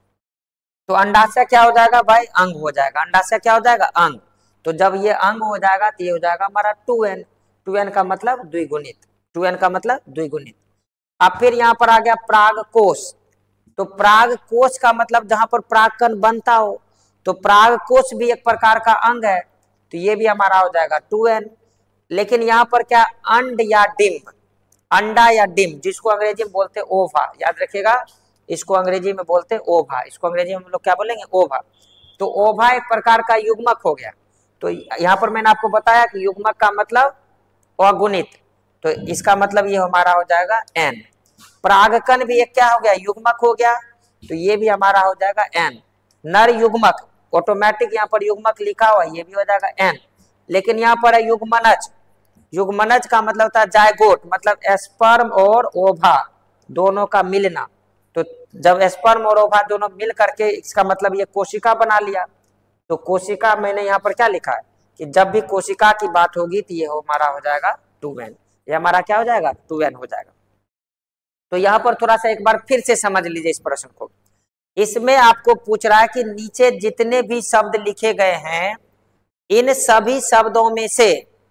तो अंडाशय क्या हो जाएगा भाई? अंग हो जाएगा। अंडाशय क्या हो जाएगा? अंग। तो जब ये अंग हो जाएगा तो ये हो जाएगा हमारा टू एन। टू एन का मतलब द्विगुणित। टू एन का मतलब द्विगुणित। अब फिर यहाँ पर आ गया परागकोश। तो परागकोश का मतलब जहां पर परागकण बनता हो, तो परागकोश भी एक प्रकार का अंग है, तो ये भी हमारा हो जाएगा टू एन। लेकिन यहाँ पर क्या? अंड या डिम्ब, अंडा या डिम्ब, जिसको अंग्रेजी में बोलते हैं ओवा, याद रखिएगा, इसको अंग्रेजी में बोलते हैं ओवा। इसको अंग्रेजी में हम लोग क्या बोलेंगे? ओवा। तो ओवा एक प्रकार का युग्मक हो गया। तो यहाँ पर मैंने आपको बताया कि युग्मक का मतलब अगुणित, तो इसका मतलब ये हमारा हो जाएगा एन। परागकण भी एक क्या हो गया? युग्मक हो गया, तो ये भी हमारा हो जाएगा एन। नर युग्मक, ऑटोमेटिक यहाँ पर युग्मक लिखा हुआ है, ये भी हो जाएगा एन। लेकिन यहाँ पर है युग्मनज। युग्मनज का मतलब होता है जायगोट, मतलब एस्पर्म और ओवा दोनों का मिलना। तो जब एस्पर्म और ओवा दोनों मिल करके इसका मतलब ये कोशिका बना लिया। तो कोशिका मैंने यहाँ पर क्या लिखा है कि जब भी कोशिका की बात होगी तो ये हमारा हो जाएगा टू एन। ये हमारा क्या हो जाएगा? टू एन हो जाएगा। तो यहाँ पर थोड़ा सा एक बार फिर से समझ लीजिए इस प्रश्न को। इसमें आपको पूछ रहा है कि नीचे जितने भी शब्द लिखे गए हैं, इन सभी शब्दों में से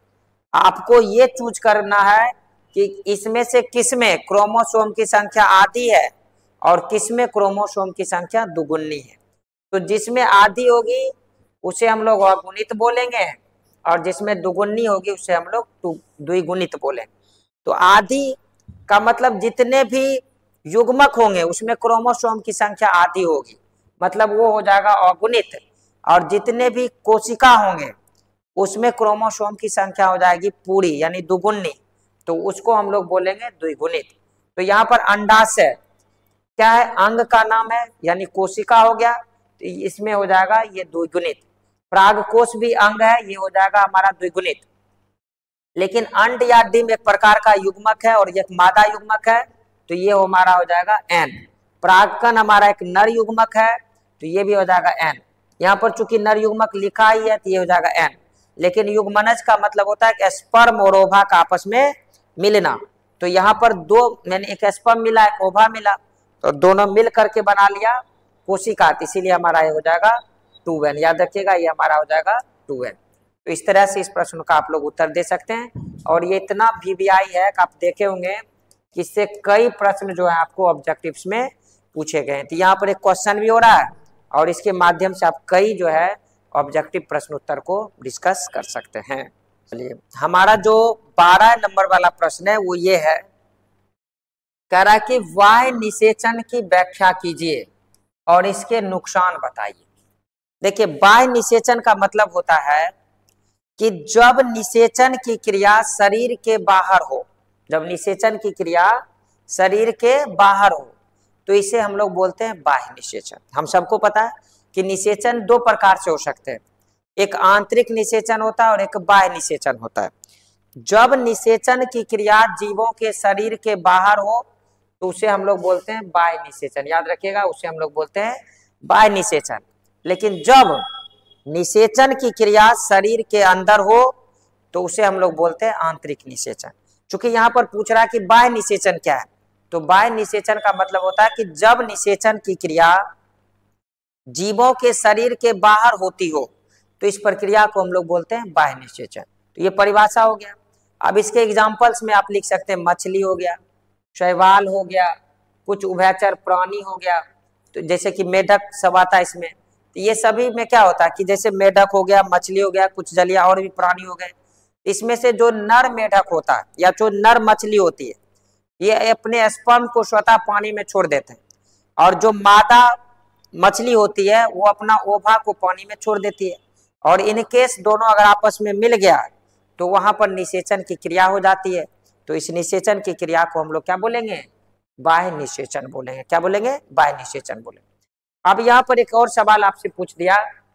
आपको ये चूज करना है कि इसमें से किसमें क्रोमोसोम की संख्या आधी है और किसमें क्रोमोसोम की संख्या दुगुनी है। तो जिसमें आधी होगी उसे हम लोग अगुणित बोलेंगे, और जिसमें दुगुनी होगी उसे हम लोग द्विगुणित बोलेंगे। तो आधी का मतलब जितने भी युग्मक होंगे उसमें क्रोमोसोम की संख्या आधी होगी, मतलब वो हो जाएगा अगुणित। और जितने भी कोशिका होंगे उसमें क्रोमोसोम की संख्या हो जाएगी पूरी, यानी दुगुनी, तो उसको हम लोग बोलेंगे द्विगुणित। तो यहाँ पर अंडाशय क्या है? अंग का नाम है, यानी कोशिका हो गया, तो इसमें हो जाएगा ये द्विगुणित। परागकोश भी अंग है, ये हो जाएगा हमारा द्विगुणित। लेकिन अंड या डिम्ब एक प्रकार का युग्मक है और एक मादा युग्मक है, तो ये हमारा हो जाएगा एन। परागकण हमारा एक नर युग्मक है, तो ये भी हो जाएगा एन। यहाँ पर चूंकि नर युग्मक लिखा ही है तो ये हो जाएगा एन। लेकिन युग्मनज का मतलब होता है कि स्पर्म और ओवा का आपस में मिलना। तो यहाँ पर दो, मैंने एक स्पर्म मिला एक ओवा मिला, तो दोनों मिल करके बना लिया कोशिका, इसीलिए हमारा ये हो जाएगा टू एन। याद रखिएगा, ये हमारा हो जाएगा टू एन। तो इस तरह से इस प्रश्न का आप लोग उत्तर दे सकते हैं। और ये इतना वीवीआई है कि आप देखे होंगे कि इससे कई प्रश्न जो है आपको ऑब्जेक्टिव्स में पूछे गए हैं। तो यहाँ पर एक क्वेश्चन भी हो रहा है और इसके माध्यम से आप कई जो है ऑब्जेक्टिव प्रश्न उत्तर को डिस्कस कर सकते हैं। चलिए, हमारा जो बारह नंबर वाला प्रश्न है वो ये है, कह रहा है कि वाय निषेचन की व्याख्या कीजिए और इसके नुकसान बताइए। देखिए, बाह्य निषेचन का मतलब होता है कि जब निषेचन की क्रिया शरीर के बाहर हो, जब निषेचन की क्रिया शरीर के बाहर हो तो इसे हम लोग बोलते हैं बाह्य निषेचन। हम सबको पता है कि निषेचन दो प्रकार से हो सकते हैं, एक आंतरिक निषेचन होता है और एक बाह्य निषेचन होता है। जब निषेचन की क्रिया जीवों के शरीर के बाहर हो तो उसे हम लोग बोलते हैं बाह्य निषेचन। याद रखिएगा, उसे हम लोग बोलते हैं बाह्य निषेचन। लेकिन जब निषेचन की क्रिया शरीर के अंदर हो तो उसे हम लोग बोलते हैं आंतरिक निषेचन। चूंकि यहाँ पर पूछ रहा है कि बाह्य निषेचन क्या है, तो बाह्य निषेचन का मतलब होता है कि जब निषेचन की क्रिया जीवों के शरीर के बाहर होती हो तो इस प्रक्रिया को हम लोग बोलते हैं बाह्य निषेचन। तो ये परिभाषा हो गया। अब इसके एग्जाम्पल्स में आप लिख सकते हैं, मछली हो गया, शैवाल हो गया, कुछ उभयचर प्राणी हो गया, तो जैसे कि मेढक सब आता है इसमें। तो ये सभी में क्या होता है कि जैसे मेढक हो गया, मछली हो गया, कुछ जलीय और भी प्राणी हो गए, इसमें से जो नर मेढक होता है या जो नर मछली होती है ये अपने स्पर्म को स्वतः पानी में छोड़ देते हैं, और जो मादा मछली होती है वो अपना ओवा को पानी में छोड़ देती है। और इन केस दोनों अगर आपस में मिल गया तो वहां पर निषेचन की क्रिया हो जाती है। तो इस निषेचन की क्रिया को हम लोग क्या बोलेंगे? बाह्य निषेचन बोलेंगे। क्या बोलेंगे? बाह्य निषेचन बोलेंगे। अब यहाँ पर एक और सवाल आपसे पूछ दिया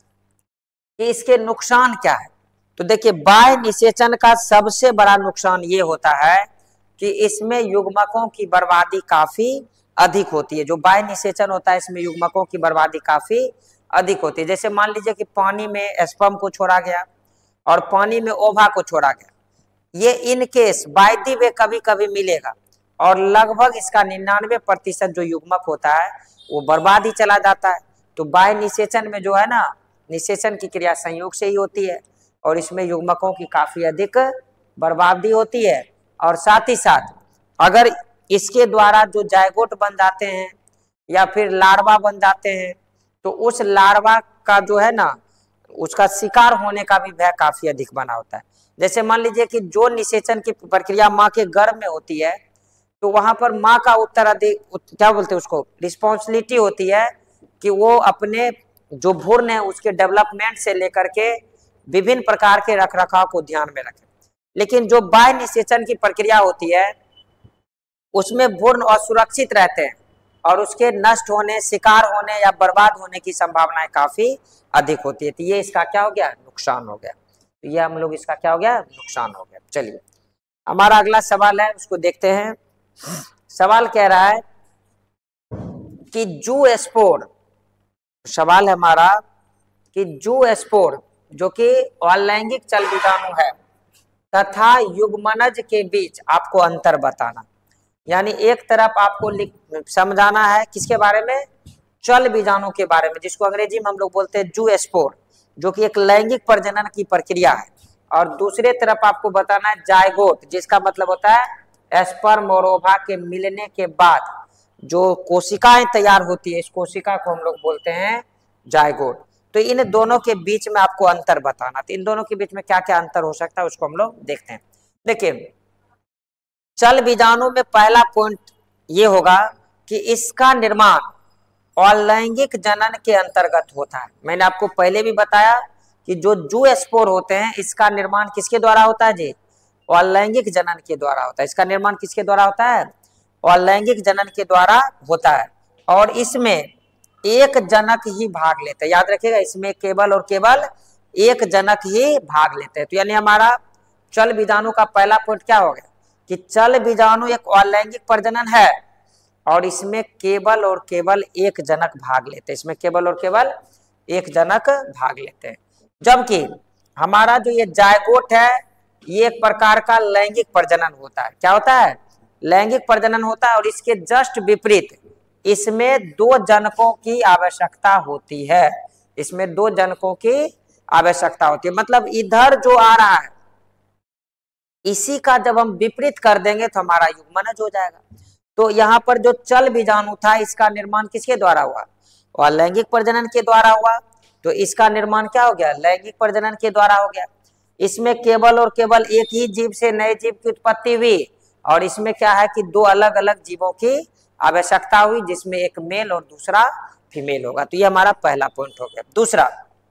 कि इसके नुकसान क्या है। तो देखिए, बाह्य निषेचन का सबसे बड़ा नुकसान ये होता है कि इसमें युग्मकों की बर्बादी काफी अधिक होती है। जो बाह्य निषेचन होता है इसमें युग्मकों की बर्बादी काफी अधिक होती है। जैसे मान लीजिए कि पानी में स्पर्म को छोड़ा गया और पानी में ओवा को छोड़ा गया, ये इन केस बायदी वे कभी कभी मिलेगा और लगभग इसका निन्यानवे प्रतिशत जो युग्मक होता है वो बर्बाद ही चला जाता है। तो बाह्य निषेचन में जो है ना, निषेचन की क्रिया संयोग से ही होती है और इसमें युग्मकों की काफी अधिक बर्बादी होती है। और साथ ही साथ अगर इसके द्वारा जो जायगोट बन जाते हैं या फिर लार्वा बन जाते हैं तो उस लार्वा का जो है ना, उसका शिकार होने का भी भय काफी अधिक बना होता है। जैसे मान लीजिए कि जो निषेचन की प्रक्रिया माँ के गर्भ में होती है तो वहां पर माँ का उत्तराधिक क्या बोलते हैं उसको, रिस्पॉन्सिबिलिटी होती है कि वो अपने जो भ्रूण है उसके डेवलपमेंट से लेकर के विभिन्न प्रकार के रखरखाव को ध्यान में रखे। लेकिन जो बाह्य निषेचन की प्रक्रिया होती है उसमें भ्रूण असुरक्षित रहते हैं और उसके नष्ट होने, शिकार होने या बर्बाद होने की संभावनाएं काफी अधिक होती है। तो ये इसका क्या हो गया, नुकसान हो गया। तो ये हम लोग इसका क्या हो गया, नुकसान हो गया। चलिए हमारा अगला सवाल है, उसको देखते हैं। सवाल कह रहा है कि जू स्पोर, सवाल है हमारा कि जू स्पोर जो कि अलैंगिक चल बीजाणु है तथा युग्मनज के बीच आपको अंतर बताना। यानी एक तरफ आपको समझाना है किसके बारे में, चल बीजाणु के बारे में, जिसको अंग्रेजी में हम लोग बोलते हैं जू स्पोर, जो कि एक लैंगिक प्रजनन की प्रक्रिया है। और दूसरे तरफ आपको बताना है जायगोट, जिसका मतलब होता है स्पर्म और ओवा के मिलने के बाद जो कोशिकाएं तैयार होती है, इस कोशिका को हम लोग बोलते हैं जायगोट। तो इन दोनों के बीच में आपको अंतर बताना। तो इन दोनों के बीच में क्या क्या अंतर हो सकता है उसको हम लोग देखते हैं। देखिए, चल बीजाणु में पहला पॉइंट ये होगा कि इसका निर्माण अलैंगिक जनन के अंतर्गत होता है। मैंने आपको पहले भी बताया कि जो जू स्पोर होते हैं इसका निर्माण किसके द्वारा होता है जी, अलैंगिक जनन के द्वारा होता है। इसका निर्माण किसके द्वारा होता है, अलैंगिक जनन के द्वारा होता है। और इसमें एक जनक ही भाग लेते हैं, याद रखिएगा, इसमें केवल और केवल एक जनक ही भाग लेते हैं। तो यानी हमारा चल बीजाणु का पहला पॉइंट क्या हो गया कि चल बीजाणु एक अलैंगिक प्रजनन है और इसमें केवल और केवल एक जनक भाग लेते हैं। इसमें केवल और केवल एक जनक भाग लेते हैं। जबकि हमारा जो ये जायगोट है ये एक प्रकार का लैंगिक प्रजनन होता है। क्या होता है, लैंगिक प्रजनन होता है। और इसके जस्ट विपरीत इसमें दो जनकों की आवश्यकता होती है। इसमें दो जनकों की आवश्यकता होती है, मतलब इधर जो आ रहा है इसी का जब हम विपरीत कर देंगे तो हमारा युग्मनज हो जाएगा। तो यहाँ पर जो चल बीजाणु था इसका निर्माण किसके द्वारा हुआ, और लैंगिक प्रजनन के द्वारा हुआ। तो इसका निर्माण क्या हो गया, लैंगिक प्रजनन के द्वारा हो गया। इसमें केवल और केवल एक ही जीव से नए जीव की उत्पत्ति हुई और इसमें क्या है कि दो अलग अलग जीवों की आवश्यकता हुई, जिसमें एक मेल और दूसरा फीमेल होगा। तो ये हमारा पहला पॉइंट हो गया। दूसरा,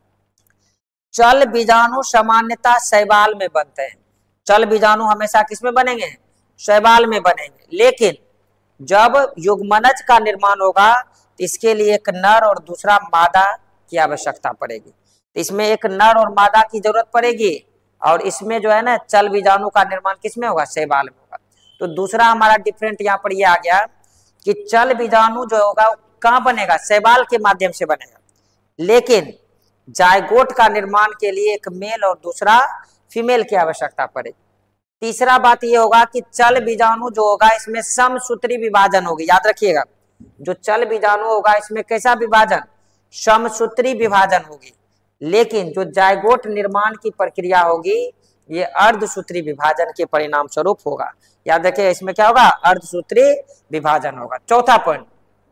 चल बीजाणु सामान्यतः शैवाल में बनते हैं। चल बीजाणु हमेशा किसमें बनेंगे, शैवाल में बनेंगे। लेकिन जब युग्मनज का निर्माण होगा तो इसके लिए एक नर और दूसरा मादा की आवश्यकता पड़ेगी। तो इसमें एक नर और मादा की जरूरत पड़ेगी और इसमें जो है ना चल बीजाणु का निर्माण किसमें होगा, शैवाल में होगा। तो दूसरा हमारा डिफरेंट यहाँ पर ये आ गया कि चल बीजाणु जो होगा कहाँ बनेगा, शैवाल के माध्यम से बनेगा। लेकिन जायगोट का निर्माण के लिए एक मेल और दूसरा फीमेल की आवश्यकता पड़ेगी। तीसरा बात ये होगा कि चल बीजाणु जो होगा इसमें समसूत्री विभाजन होगी। याद रखिएगा, जो चल बीजाणु होगा इसमें कैसा विभाजन, समसूत्री विभाजन होगी। लेकिन जो जायगोट निर्माण की प्रक्रिया होगी ये अर्धसूत्री विभाजन के परिणाम स्वरूप होगा। याद रखिए, इसमें क्या होगा, अर्धसूत्री विभाजन होगा। चौथा पॉइंट,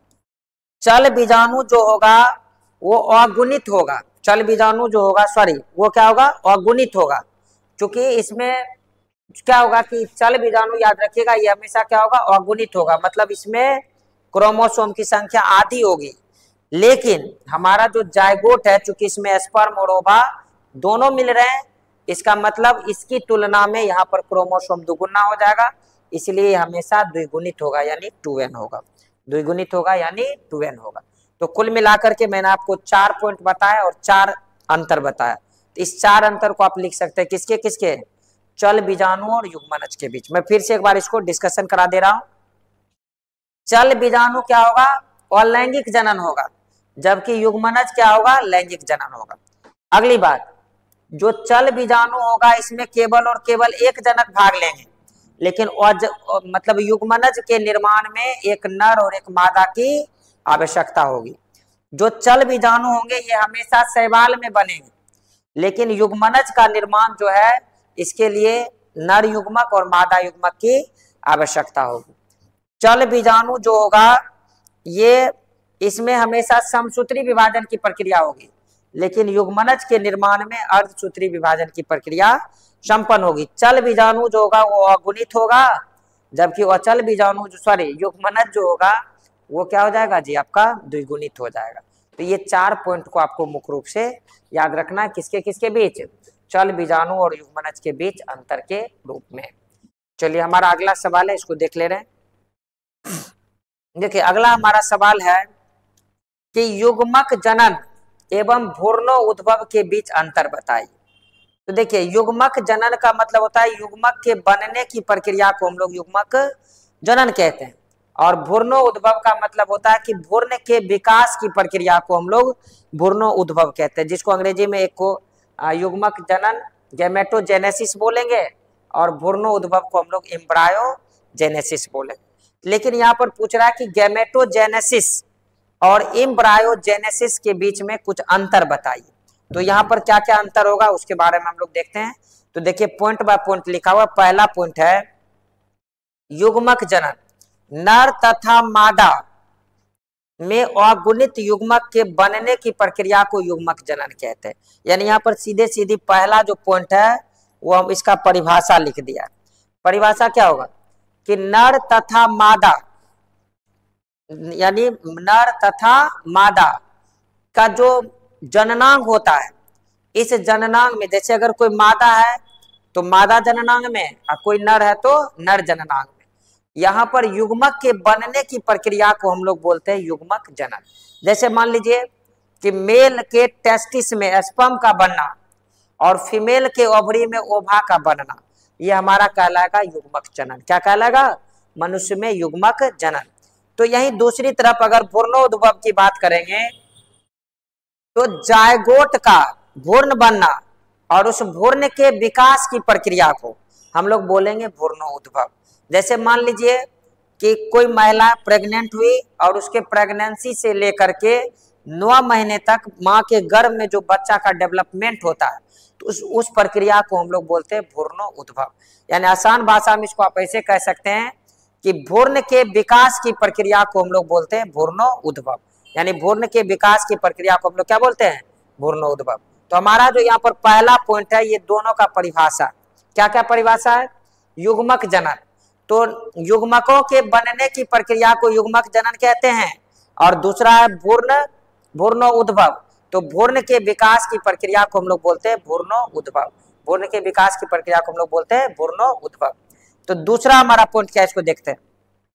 चल बीजाणु जो होगा वो अगुणित होगा। चल बीजाणु जो होगा सॉरी वो क्या होगा, अगुणित होगा। क्योंकि इसमें क्या होगा कि चल बीजाणु, याद रखिएगा, ये हमेशा क्या होगा, अगुणित होगा। मतलब इसमें क्रोमोसोम की संख्या आधी होगी। लेकिन हमारा जो जायगोट है, चूंकि इसमें स्पर्म और ओवा दोनों मिल रहे हैं, इसका मतलब इसकी तुलना में यहाँ पर क्रोमोसोम दुगुना हो जाएगा, इसलिए हमेशा द्विगुणित होगा यानी टू एन होगा। द्विगुणित होगा यानी टू एन होगा। तो कुल मिलाकर के मैंने आपको चार पॉइंट बताया और चार अंतर बताया। तो इस चार अंतर को आप लिख सकते हैं किसके किसके, चल बीजाणु और युग्मनज के बीच। मैं फिर से एक बार इसको डिस्कशन करा दे रहा हूं। चल बीजाणु क्या होगा, अलैंगिक जनन होगा, जबकि युग्मनज क्या होगा, लैंगिक जनन होगा। अगली बात, जो चल बीजाणु होगा इसमें केवल और केवल एक जनक भाग लेंगे, लेकिन मतलब युग्मनज के निर्माण में एक नर और एक मादा की आवश्यकता होगी। जो चल बीजाणु होंगे ये हमेशा शैवाल में बनेंगे, लेकिन युग्मनज का निर्माण जो है इसके लिए नर युग्मक और मादा युग्मक की आवश्यकता होगी। चल बीजाणु जो होगा ये इसमें हमेशा समसूत्री विभाजन की प्रक्रिया होगी, लेकिन युग्मनज के निर्माण में अर्धसूत्री विभाजन की प्रक्रिया संपन्न होगी। चल बीजाणु जो होगा वो अगुणित होगा, जबकि अचल बीजाणु जो सॉरी युग्मनज जो होगा वो क्या हो जाएगा जी, आपका द्विगुणित हो जाएगा। तो ये चार पॉइंट को आपको मुख्य रूप से याद रखना है, किसके किसके बीच, चल बीजाणु और युग्मनज के बीच अंतर के रूप में। चलिए हमारा अगला सवाल है, इसको देख ले रहे हैं। देखिए अगला हमारा सवाल है कि युग्मक जनन एवं भ्रूण उद्भव के बीच अंतर बताइए। तो देखिए युग्मक जनन का मतलब होता है युग्मक के बनने की प्रक्रिया को हम लोग युग्मक जनन कहते हैं, और भ्रूण उद्भव का मतलब होता है कि भ्रूण के विकास की प्रक्रिया को हम लोग भ्रूण उद्भव कहते हैं, जिसको अंग्रेजी में एक को युग्मक जनन गैमेटोजेनेसिस बोलेंगे और भ्रूण उद्भव को हम लोग एम्ब्रायोजेनेसिस बोलेंगे। लेकिन यहाँ पर पूछ रहा है कि गैमेटोजेनेसिस और एम्ब्रायोजेनेसिस के बीच में कुछ अंतर बताइए। तो यहाँ पर क्या क्या अंतर होगा उसके बारे में हम लोग देखते हैं। तो देखिए पॉइंट बाय पॉइंट लिखा हुआ। पहला पॉइंट है युग्मक जनन, नर तथा मादा में अगुणित युग्मक के बनने की प्रक्रिया को युग्मक जनन कहते हैं। यानी यहाँ पर सीधे सीधी पहला जो पॉइंट है वो हम इसका परिभाषा लिख दिया। परिभाषा क्या होगा कि नर तथा मादा, यानी नर तथा मादा का जो जननांग होता है, इस जननांग में जैसे अगर कोई मादा है तो मादा जननांग में और कोई नर है तो नर जननांग में, यहाँ पर युग्मक के बनने की प्रक्रिया को हम लोग बोलते हैं युग्मक जनन। जैसे मान लीजिए कि मेल के टेस्टिस में स्पर्म का बनना और फीमेल के ओवरी में ओवा का बनना, ये हमारा कहलाएगा युग्मक जनन। क्या कहलाएगा, मनुष्य में युग्मक जनन। तो यही दूसरी तरफ अगर भ्रूणोद्भव की बात करेंगे तो जायगोट का भ्रूण बनना और उस भ्रूण के विकास की प्रक्रिया को हम लोग बोलेंगे भ्रूणोद्भव। जैसे मान लीजिए कि कोई महिला प्रेग्नेंट हुई और उसके प्रेगनेंसी से लेकर के नौ महीने तक माँ के गर्भ में जो बच्चा का डेवलपमेंट होता है तो उस उस प्रक्रिया को हम लोग बोलते हैं भ्रूणोद्भव। यानी आसान भाषा में इसको आप ऐसे कह सकते हैं कि भ्रूण के विकास की प्रक्रिया को हम लोग बोलते हैं भ्रूणोद्भव। यानी भ्रूण के विकास की प्रक्रिया को हम लोग क्या बोलते हैं, भ्रूणोद्भव। तो हमारा जो यहाँ पर पहला पॉइंट है ये दोनों का परिभाषा, क्या क्या परिभाषा है, युग्मक जनन। तो युग्मकों के बनने की प्रक्रिया को युग्मक जनन कहते हैं, और दूसरा है भ्रूण भ्रूणोद्भव। तो भ्रूण के विकास की प्रक्रिया को हम लोग बोलते हैं भ्रूणोद्भव। भ्रूण के विकास की प्रक्रिया को हम लोग बोलते हैं भ्रूणोद्भव। तो दूसरा हमारा पॉइंट क्या है, इसको देखते हैं।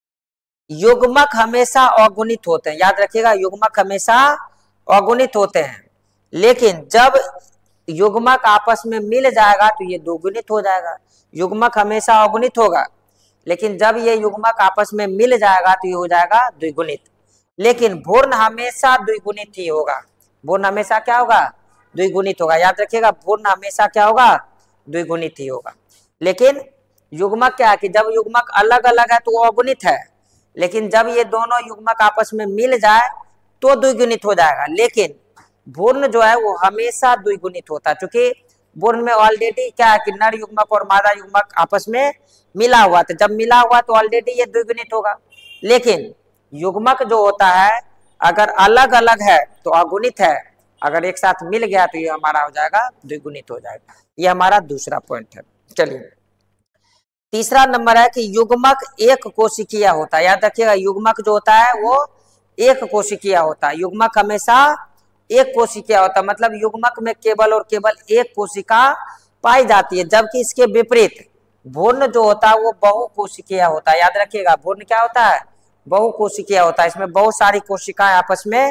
युग्मक हमेशा अगुणित होते हैं, याद रखिएगा युग्मक हमेशा अगुणित होते हैं, लेकिन जब युग्मक आपस में मिल जाएगा तो ये दोगुणित हो जाएगा। युग्मक हमेशा अगुणित होगा, लेकिन जब ये युग्मक आपस में मिल जाएगा तो ये हो जाएगा द्विगुणित। लेकिन भ्रूण हमेशा द्विगुणित ही होगा। भ्रूण हमेशा क्या होगा, द्विगुणित होगा। याद रखिएगा भ्रूण हमेशा क्या होगा, द्विगुणित ही होगा। लेकिन युग्मक क्या है कि जब युग्मक अलग अलग है तो वो अगुणित है, लेकिन जब ये दोनों युग्मक आपस में मिल जाए तो द्विगुणित हो जाएगा। लेकिन भ्रूण जो है वो हमेशा द्विगुणित होता है, क्योंकि भ्रूण में ऑलरेडी क्या है कि नर युग्मक और मादा युग्मक आपस में मिला हुआ था। जब मिला हुआ तो ऑलरेडी ये द्विगुणित होगा। लेकिन युग्मक जो होता है अगर अलग अलग है तो अगुणित है, अगर एक साथ मिल गया तो ये हमारा हो जाएगा द्विगुणित हो जाएगा। ये हमारा दूसरा पॉइंट है। चलिए तीसरा नंबर है कि युग्मक एक कोशिकीय होता है। याद रखिएगा युग्मक जो होता है वो एक कोशिकीय होता है। युग्मक हमेशा एक कोशिकीय होता है, मतलब युग्मक में केवल और केवल एक कोशिका पाई जाती है, जबकि इसके विपरीत भ्रूण जो होता है वो बहुकोशिकीय होता है। याद रखिएगा भ्रूण क्या होता है, बहुकोशिकीय होता है। इसमें बहुत सारी कोशिकाएं आपस में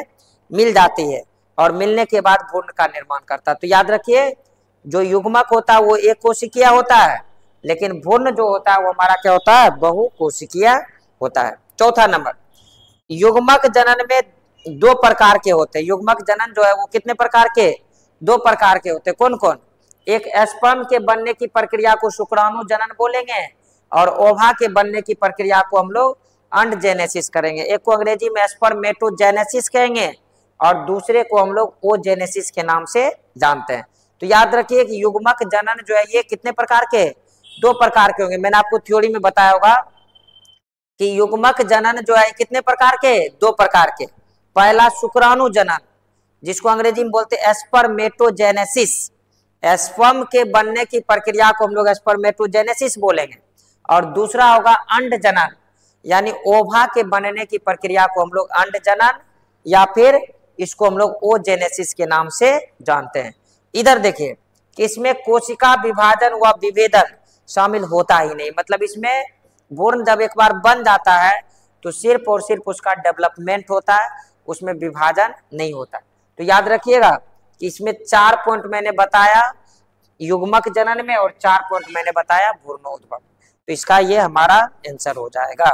मिल जाती है और मिलने के बाद भ्रूण का निर्माण करता है। तो याद रखिए, जो युग्मक होता है वो एक कोशिकीय होता है, लेकिन भ्रूण जो होता है वो हमारा क्या होता है, बहुकोशिकीय होता है। चौथा नंबर, युग्मक जनन में दो प्रकार के होते हैं। युग्मक जनन जो है वो कितने प्रकार के, दो प्रकार के होते हैं। कौन कौन? एक स्पर्म के बनने की प्रक्रिया को शुक्राणु जनन बोलेंगे और ओवा के बनने की प्रक्रिया को हम लोग अंड जेनेसिस करेंगे। एक को अंग्रेजी में स्पर्मेटोजेनेसिस कहेंगे और दूसरे को हम लोग ओजेनेसिस के नाम से जानते हैं। तो याद रखिए कि युग्मक जनन जो है ये कितने प्रकार के, दो प्रकार के होंगे। मैंने आपको थ्योरी में बताया होगा कि युग्मक जनन जो है कितने प्रकार के, दो प्रकार के। पहला शुक्राणु जनन, जिसको अंग्रेजी में बोलते हैं स्पर्मेटोजेनेसिस, स्पर्म के बनने की प्रक्रिया को हम लोग स्पर्मेटोजेनेसिस बोलेंगे। और दूसरा होगा अंड जनन, यानी ओवा के बनने की प्रक्रिया को हम लोग अंड जनन या फिर इसको हम लोग ओजेनेसिस के नाम से जानते हैं। इधर देखिए कि इसमें कोशिका विभाजन व विभेदन शामिल होता ही नहीं, मतलब इसमें भ्रूण जब एक बार बन जाता है तो सिर्फ और सिर्फ उसका डेवलपमेंट होता है, उसमें विभाजन नहीं होता। तो याद रखिएगा कि इसमें चार पॉइंट मैंने बताया युग्मक जनन में और चार पॉइंट मैंने बताया भ्रूणोद्भव। तो इसका ये हमारा आंसर हो जाएगा।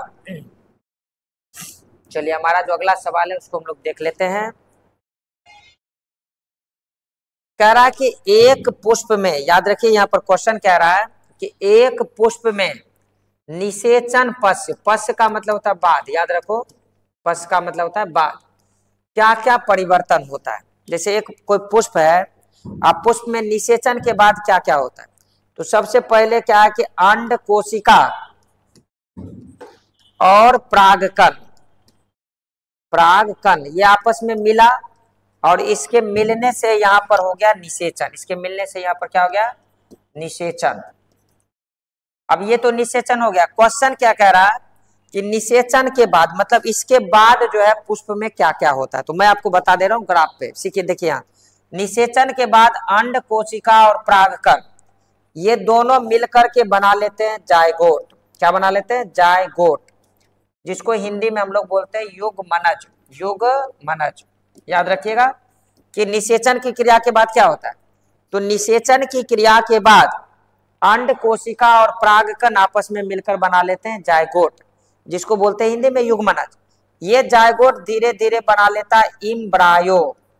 चलिए हमारा जो अगला सवाल है उसको हम लोग देख लेते हैं। कह रहा है कि एक पुष्प में, याद रखिए यहाँ पर क्वेश्चन कह रहा है कि एक पुष्प में निषेचन पश्य, पश्य का मतलब होता है बाद, याद रखो पश्य का मतलब होता है बाद, क्या क्या परिवर्तन होता है। जैसे एक कोई पुष्प है, आप पुष्प में निषेचन के बाद क्या क्या होता है। तो सबसे पहले क्या है कि अंड कोशिका और परागकण, परागकण ये आपस में मिला और इसके मिलने से यहाँ पर हो गया निषेचन, इसके मिलने से यहाँ पर क्या हो गया, निषेचन। अब ये तो निषेचन हो गया। क्वेश्चन क्या कह रहा है कि निषेचन के बाद, मतलब इसके बाद जो है पुष्प में क्या क्या होता है। तो मैं आपको बता दे रहा हूँ ग्राफ पे, सीखिए देखिए यहाँ निषेचन के बाद अंड कोशिका और परागकण ये दोनों मिलकर के बना लेते हैं जायगोट। क्या बना लेते हैं, जायगोट, जिसको हिंदी में हम लोग बोलते हैं युग्मनज, युग्मनज। याद रखिएगा कि निषेचन की क्रिया के बाद क्या होता है। तो निषेचन की क्रिया के बाद अंड कोशिका और परागकण आपस में मिलकर बना लेते हैं जायगोट, जिसको बोलते हैं हिंदी में युग्मनज। ये जायगोट धीरे धीरे बना लेता है इम्ब्रायो,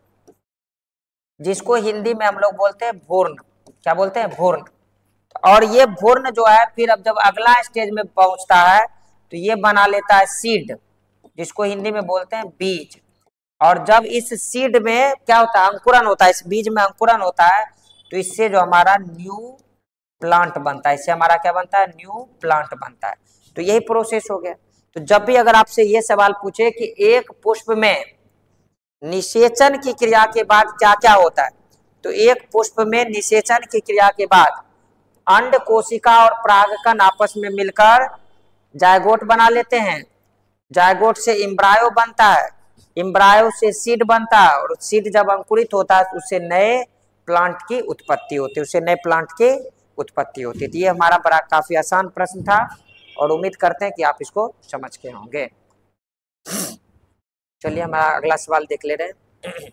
जिसको हिंदी में हम लोग बोलते हैं भ्रूण। क्या बोलते हैं, भ्रूण। और ये भ्रूण जो है फिर अब जब अगला स्टेज में पहुंचता है तो ये बना लेता है सीड, जिसको हिंदी में बोलते हैं बीज। और जब इस सीड में क्या होता है, अंकुरन होता है, इस बीज में अंकुरन होता है, तो इससे जो हमारा न्यू प्लांट बनता है, इससे हमारा क्या बनता है, न्यू प्लांट बनता है। तो यही प्रोसेस हो गया। तो जब भी अगर आपसे ये सवाल पूछे कि एक पुष्प में निषेचन की क्रिया के बाद क्या क्या होता है, तो एक पुष्प में निषेचन की क्रिया के बाद अंड कोशिका और परागकण आपस में मिलकर जायगोट बना लेते हैं, जायगोट से इम्ब्रायो बनता है, इम्ब्रायो से सीड बनता है और सीड जब अंकुरित होता है उससे नए प्लांट की उत्पत्ति होती है, उससे नए प्लांट की उत्पत्ति होती है। तो ये हमारा बड़ा काफी आसान प्रश्न था और उम्मीद करते हैं कि आप इसको समझ के होंगे। चलिए हमारा अगला सवाल देख ले रहे हैं।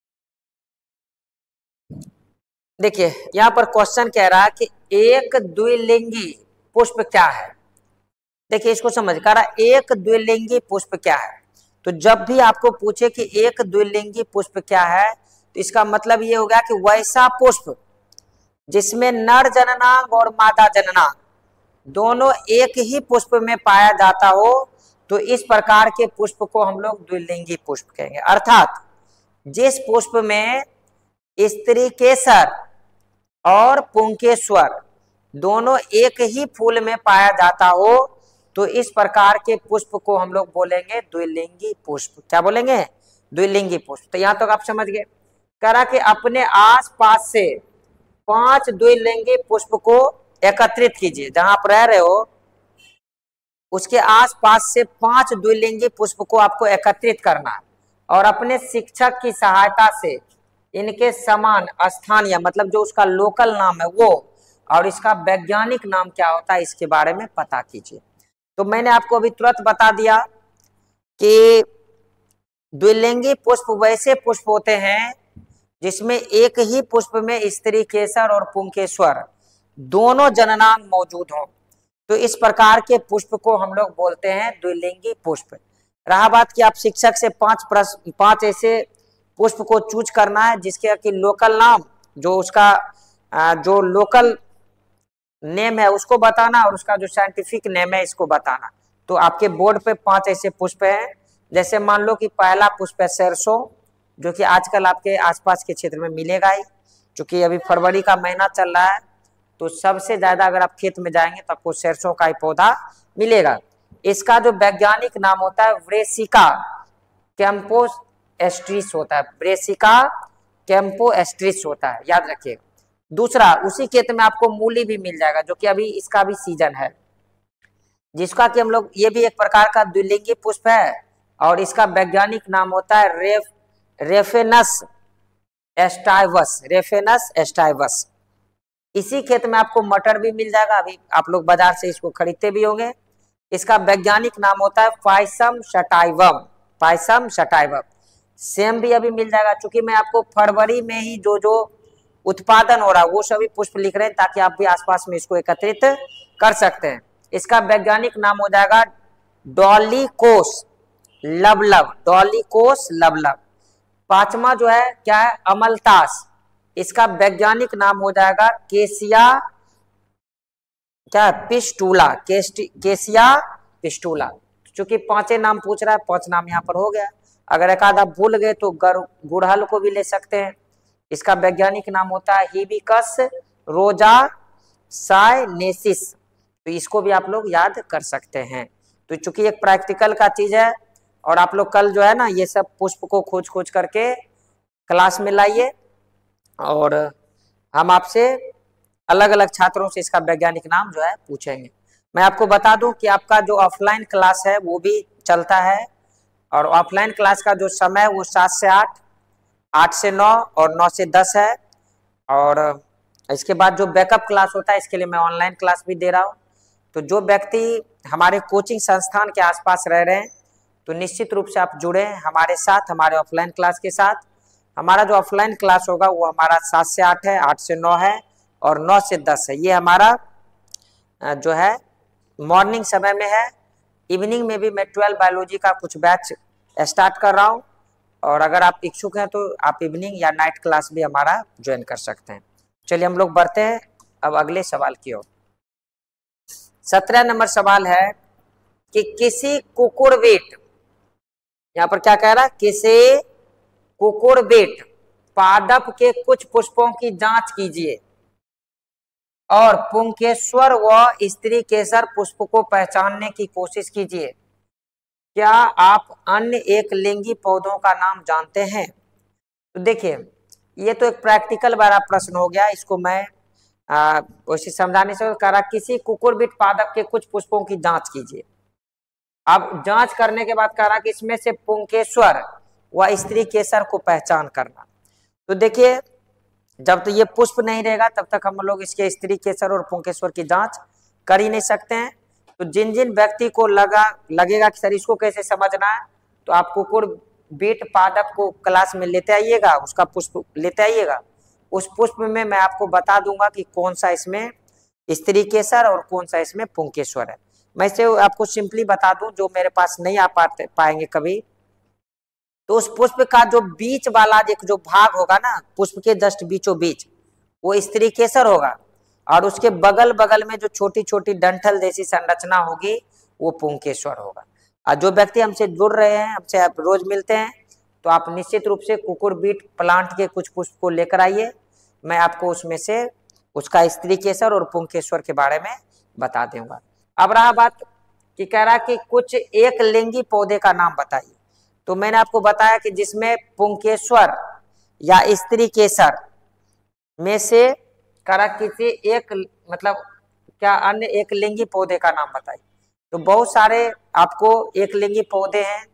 देखिए यहाँ पर क्वेश्चन कह रहा है कि एक द्विलिंगी पुष्प क्या है। देखिए इसको समझ कर रहा, एक द्विलिंगी पुष्प क्या है। तो जब भी आपको पूछे कि एक द्विलिंगी पुष्प क्या है, तो इसका मतलब ये होगा कि वैसा पुष्प जिसमें नर जननांग और मादा जननांग दोनों एक ही पुष्प में पाया जाता हो, तो इस प्रकार के पुष्प को हम लोग द्विलिंगी पुष्प कहेंगे। अर्थात जिस पुष्प में स्त्री केसर और पुंकेश्वर दोनों एक ही फूल में पाया जाता हो, तो इस प्रकार के पुष्प को हम लोग बोलेंगे द्विलिंगी पुष्प। क्या बोलेंगे, द्विलिंगी पुष्प। तो यहाँ तक तो आप समझ गए। करा कि अपने आस पास से पांच द्विलिंगी पुष्प को एकत्रित कीजिए, जहां आप रह रहे हो उसके आस पास से पांच द्विलिंगी पुष्प को आपको एकत्रित करना है और अपने शिक्षक की सहायता से इनके समान स्थान या मतलब जो उसका लोकल नाम है वो और इसका वैज्ञानिक नाम क्या होता है इसके बारे में पता कीजिए। तो मैंने आपको अभी तुरंत बता दिया कि द्विलिंगी पुष्प वैसे पुष्प होते हैं जिसमें एक ही पुष्प में स्त्री केसर और पुंकेश्वर दोनों जननांग मौजूद हो, तो इस प्रकार के पुष्प को हम लोग बोलते हैं द्विलिंगी पुष्प। रहा बात कि आप शिक्षक से पांच प्रश्न पांच ऐसे पुष्प को चूज करना है जिसके कि लोकल नाम, जो उसका जो लोकल नेम है उसको बताना और उसका जो साइंटिफिक नेम है इसको बताना। तो आपके बोर्ड पे पांच ऐसे पुष्प हैं, जैसे मान लो कि पहला पुष्प है सरसों, जो कि आजकल आपके आसपास के क्षेत्र में मिलेगा ही, क्योंकि अभी फरवरी का महीना चल रहा है, तो सबसे ज्यादा अगर आप खेत में जाएंगे तो आपको सरसों का ही पौधा मिलेगा। इसका जो वैज्ञानिक नाम होता है ब्रेसिका कैंपोएस्ट्रिस होता है, ब्रेसिका कैंपोएस्ट्रिस होता है, याद रखिएगा। दूसरा, उसी खेत में आपको मूली भी मिल जाएगा, जो कि अभी इसका भी सीजन है, जिसका कि हम लोग, ये भी एक प्रकार का द्विलिंगी पुष्प है और इसका वैज्ञानिक नाम होता है रेफ रेफेनस एस्टाइवस, रेफेनस एस्टाइवस। इसी खेत में आपको मटर भी मिल जाएगा, अभी आप लोग बाजार से इसको खरीदते भी होंगे। इसका वैज्ञानिक नाम होता है पायसम सटाइवम, पायसम सटाइवम। सेम भी अभी मिल जाएगा, चूंकि मैं आपको फरवरी में ही जो जो उत्पादन हो रहा है वो सभी पुष्प लिख रहे हैं ताकि आप भी आसपास में इसको एकत्रित कर सकते हैं। इसका वैज्ञानिक नाम हो जाएगा डॉलीकोस लवलव, डॉलीकोस लवलव। पांचवा जो है क्या है, अमलतास, इसका वैज्ञानिक नाम हो जाएगा केसिया क्या पिस्टूला, केसिया पिस्टूला। चूंकि पांचे नाम पूछ रहा है, पांच नाम यहाँ पर हो गया, अगर एक आधा भूल गए तो गुड़हल को भी ले सकते हैं। इसका वैज्ञानिक नाम होता है हिबिस्कस रोजा साइनेसिस, तो इसको भी आप लोग याद कर सकते हैं। तो चूंकि एक प्रैक्टिकल का चीज है और आप लोग कल जो है ना ये सब पुष्प को खोज खोज करके क्लास में लाइए और हम आपसे अलग अलग छात्रों से इसका वैज्ञानिक नाम जो है पूछेंगे। मैं आपको बता दूं कि आपका जो ऑफलाइन क्लास है वो भी चलता है और ऑफलाइन क्लास का जो समय है वो सात से आठ, आठ से नौ और नौ से दस है। और इसके बाद जो बैकअप क्लास होता है इसके लिए मैं ऑनलाइन क्लास भी दे रहा हूँ। तो जो व्यक्ति हमारे कोचिंग संस्थान के आसपास रह रहे हैं तो निश्चित रूप से आप जुड़े हमारे साथ, हमारे ऑफलाइन क्लास के साथ। हमारा जो ऑफलाइन क्लास होगा वो हमारा सात से आठ है, आठ से नौ है और नौ से दस है। ये हमारा जो है मॉर्निंग समय में है। इवनिंग में भी मैं ट्वेल्व बायोलॉजी का कुछ बैच स्टार्ट कर रहा हूँ और अगर आप इच्छुक हैं तो आप इवनिंग या नाइट क्लास भी हमारा ज्वाइन कर सकते हैं। चलिए हम लोग बढ़ते हैं अब अगले सवाल की ओर। सत्रह नंबर सवाल है कि किसी कुकुरबेट, यहाँ पर क्या कह रहा है, किसी कुकुरबेट पादप के कुछ पुष्पों की जांच कीजिए और पुंकेश्वर व स्त्री केसर पुष्प को पहचानने की कोशिश कीजिए। क्या आप अन्य एक लिंगी पौधों का नाम जानते हैं? तो देखिए ये तो एक प्रैक्टिकल वाला प्रश्न हो गया, इसको मैं वैसे समझाने से कह रहा किसी कुकुरबिट पादप के कुछ पुष्पों की जांच कीजिए। अब जांच करने के बाद कह रहा कि इसमें से पुंकेश्वर व स्त्री केसर को पहचान करना। तो देखिए जब तो ये पुष्प नहीं रहेगा तब तक हम लोग इसके स्त्री केसर और पुंकेश्वर की जांच कर ही नहीं सकते हैं। तो जिन जिन व्यक्ति को लगा लगेगा कि सर इसको कैसे समझना है, तो आप कुकुरबिट पादप को क्लास में लेते आइएगा, उसका पुष्प लेते आइएगा। उस पुष्प में मैं आपको बता दूंगा कि कौन सा इसमें स्त्री केसर और कौन सा इसमें पुंकेश्वर है। मैं इसे आपको सिंपली बता दूं, जो मेरे पास नहीं आ पाते पाएंगे कभी, तो उस पुष्प का जो बीच वाला एक जो भाग होगा ना, पुष्प के जस्ट बीचों बीच, वो स्त्री केसर होगा और उसके बगल बगल में जो छोटी छोटी डंठल जैसी संरचना होगी वो पुंकेश्वर होगा। और जो व्यक्ति हमसे जुड़ रहे हैं, हमसे आप रोज मिलते हैं, तो आप निश्चित रूप से कुकुरबिट प्लांट के कुछ पुष्प को लेकर आइए, मैं आपको उसमें से उसका स्त्री केसर और पुंकेश्वर के बारे में बता दूंगा। अब रहा बात कि कह रहा कि कुछ एक लिंगी पौधे का नाम बताइए। तो मैंने आपको बताया कि जिसमें पुंकेश्वर या स्त्री केसर में से करा किसी एक, मतलब क्या अन्य एक लिंगी पौधे का नाम बताइए। तो बहुत सारे आपको एक लिंगी पौधे हैं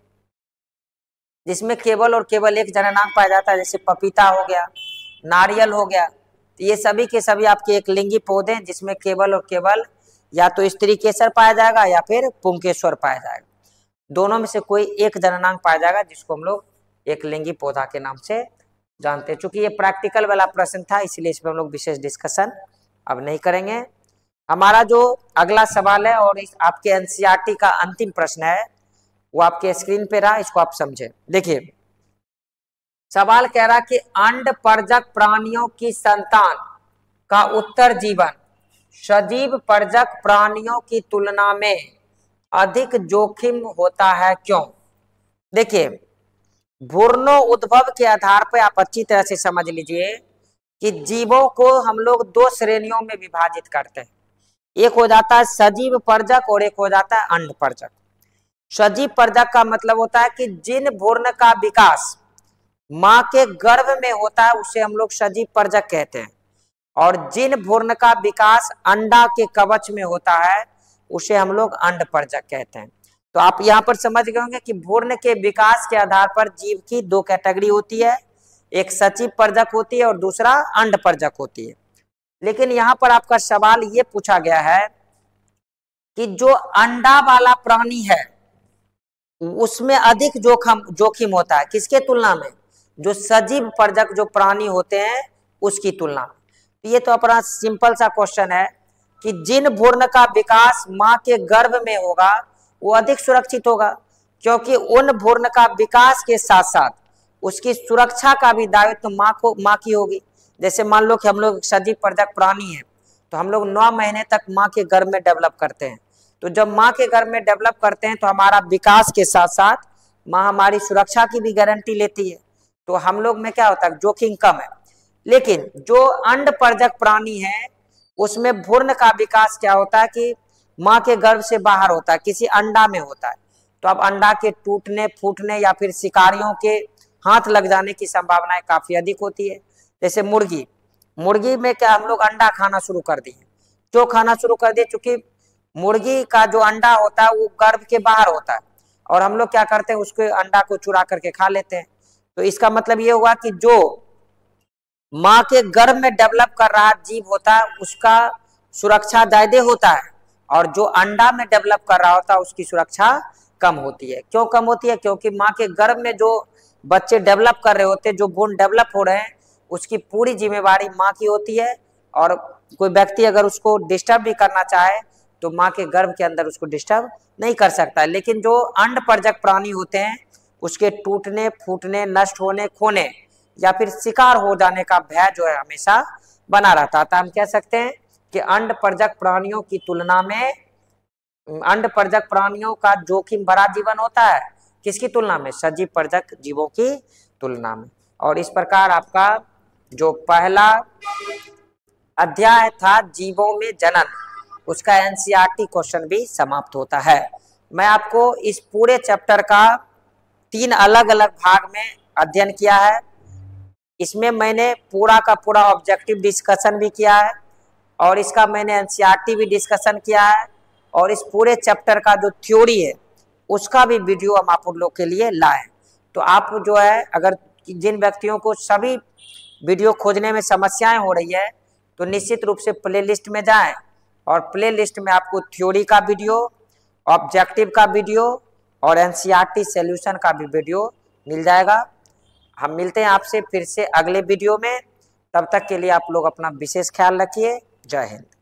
जिसमें केवल और केवल एक जननांग पाया जाता है, जैसे पपीता हो गया, नारियल हो गया। तो ये सभी के सभी आपके एक लिंगी पौधे हैं जिसमें केवल और केवल या तो स्त्री केसर पाया जाएगा या फिर पुंकेश्वर पाया जाएगा। दोनों में से कोई एक जननांग पाया जाएगा जिसको हम लोग एक लिंगी पौधा के नाम से जानते हैं। चूंकि ये प्रैक्टिकल वाला प्रश्न था इसलिए इसमें हम लोग विशेष डिस्कशन अब नहीं करेंगे। हमारा जो अगला सवाल है और इस आपके एनसीईआरटी का अंतिम प्रश्न है वो आपके स्क्रीन पे रहा, इसको आप समझे। देखिए सवाल कह रहा कि अंड परजक प्राणियों की संतान का उत्तर जीवन सजीव परजक प्राणियों की तुलना में अधिक जोखिम होता है, क्यों? देखिए भ्रूणों उद्भव के आधार पर आप अच्छी तरह से समझ लीजिए कि जीवों को हम लोग दो श्रेणियों में विभाजित करते हैं। एक हो जाता है सजीव परजक और एक हो जाता है अंड परजक। सजीव परजक का मतलब होता है कि जिन भ्रूण का विकास मां के गर्भ में होता है उसे हम लोग सजीव परजक कहते हैं, और जिन भ्रूण का विकास अंडा के कवच में होता है उसे हम लोग अंड परजक कहते हैं। तो आप यहाँ पर समझ गए होंगे कि भ्रूण के विकास के आधार पर जीव की दो कैटेगरी होती है, एक सजीव परजक होती है और दूसरा अंड परजक होती है। लेकिन यहाँ पर आपका सवाल ये पूछा गया है कि जो अंडा वाला प्राणी है उसमें अधिक जोखिम जोखिम होता है, किसके तुलना में? जो सजीव परजक जो प्राणी होते हैं उसकी तुलना में। तो ये तो अपना सिंपल सा क्वेश्चन है कि जिन भ्रूण का विकास मां के गर्भ में होगा वो अधिक सुरक्षित होगा, क्योंकि उन भ्रूण का विकास के साथ साथ उसकी सुरक्षा का भी दायित्व तो माँ को माँ की होगी। जैसे मान लो कि हम लोग सजीव परजक प्राणी हैं तो हम लोग नौ महीने तक माँ के गर्भ में डेवलप करते हैं। तो जब माँ के गर्भ में डेवलप करते हैं तो हमारा विकास के साथ साथ माँ हमारी सुरक्षा की भी गारंटी लेती है, तो हम लोग में क्या होता है जोखिम कम है। लेकिन जो अंड परजक प्राणी है उसमें भ्रूण का विकास क्या होता है कि माँ के गर्भ से बाहर होता है, किसी अंडा में होता है। तो अब अंडा के टूटने फूटने या फिर शिकारियों के हाथ लग जाने की संभावनाएं काफी अधिक होती है। जैसे मुर्गी मुर्गी में क्या हम लोग अंडा खाना शुरू कर दिए, क्यों खाना शुरू कर दिए? क्योंकि मुर्गी का जो अंडा होता है वो गर्भ के बाहर होता है और हम लोग क्या करते हैं उसके अंडा को चुरा करके खा लेते हैं। तो इसका मतलब ये हुआ कि जो माँ के गर्भ में डेवलप कर रहा जीव होता है उसका सुरक्षा ज्यादा होता है, और जो अंडा में डेवलप कर रहा होता है उसकी सुरक्षा कम होती है। क्यों कम होती है? क्योंकि माँ के गर्भ में जो बच्चे डेवलप कर रहे होते हैं, जो भ्रूण डेवलप हो रहे हैं, उसकी पूरी जिम्मेवारी माँ की होती है, और कोई व्यक्ति अगर उसको डिस्टर्ब भी करना चाहे तो माँ के गर्भ के अंदर उसको डिस्टर्ब नहीं कर सकता है। लेकिन जो अंड परजक प्राणी होते हैं उसके टूटने फूटने नष्ट होने खोने या फिर शिकार हो जाने का भय जो है हमेशा बना रहता है। हम कह सकते हैं कि अंड परजक प्राणियों की तुलना में अंड परजक प्राणियों का जोखिम भरा जीवन होता है, किसकी तुलना में? सजीव परजक जीवों की तुलना में। और इस प्रकार आपका जो पहला अध्याय था जीवों में जनन, उसका एनसीईआरटी क्वेश्चन भी समाप्त होता है। मैं आपको इस पूरे चैप्टर का तीन अलग अलग भाग में अध्ययन किया है। इसमें मैंने पूरा का पूरा ऑब्जेक्टिव डिस्कशन भी किया है और इसका मैंने एनसीईआरटी भी डिस्कशन किया है, और इस पूरे चैप्टर का जो थ्योरी है उसका भी वीडियो हम आप लोग के लिए लाए। तो आप जो है अगर जिन व्यक्तियों को सभी वीडियो खोजने में समस्याएं हो रही है तो निश्चित रूप से प्लेलिस्ट में जाएं, और प्लेलिस्ट में आपको थ्योरी का वीडियो, ऑब्जेक्टिव का वीडियो और एनसीईआरटी सॉल्यूशन का भी वीडियो मिल जाएगा। हम मिलते हैं आपसे फिर से अगले वीडियो में। तब तक के लिए आप लोग अपना विशेष ख्याल रखिए। जय हिंद।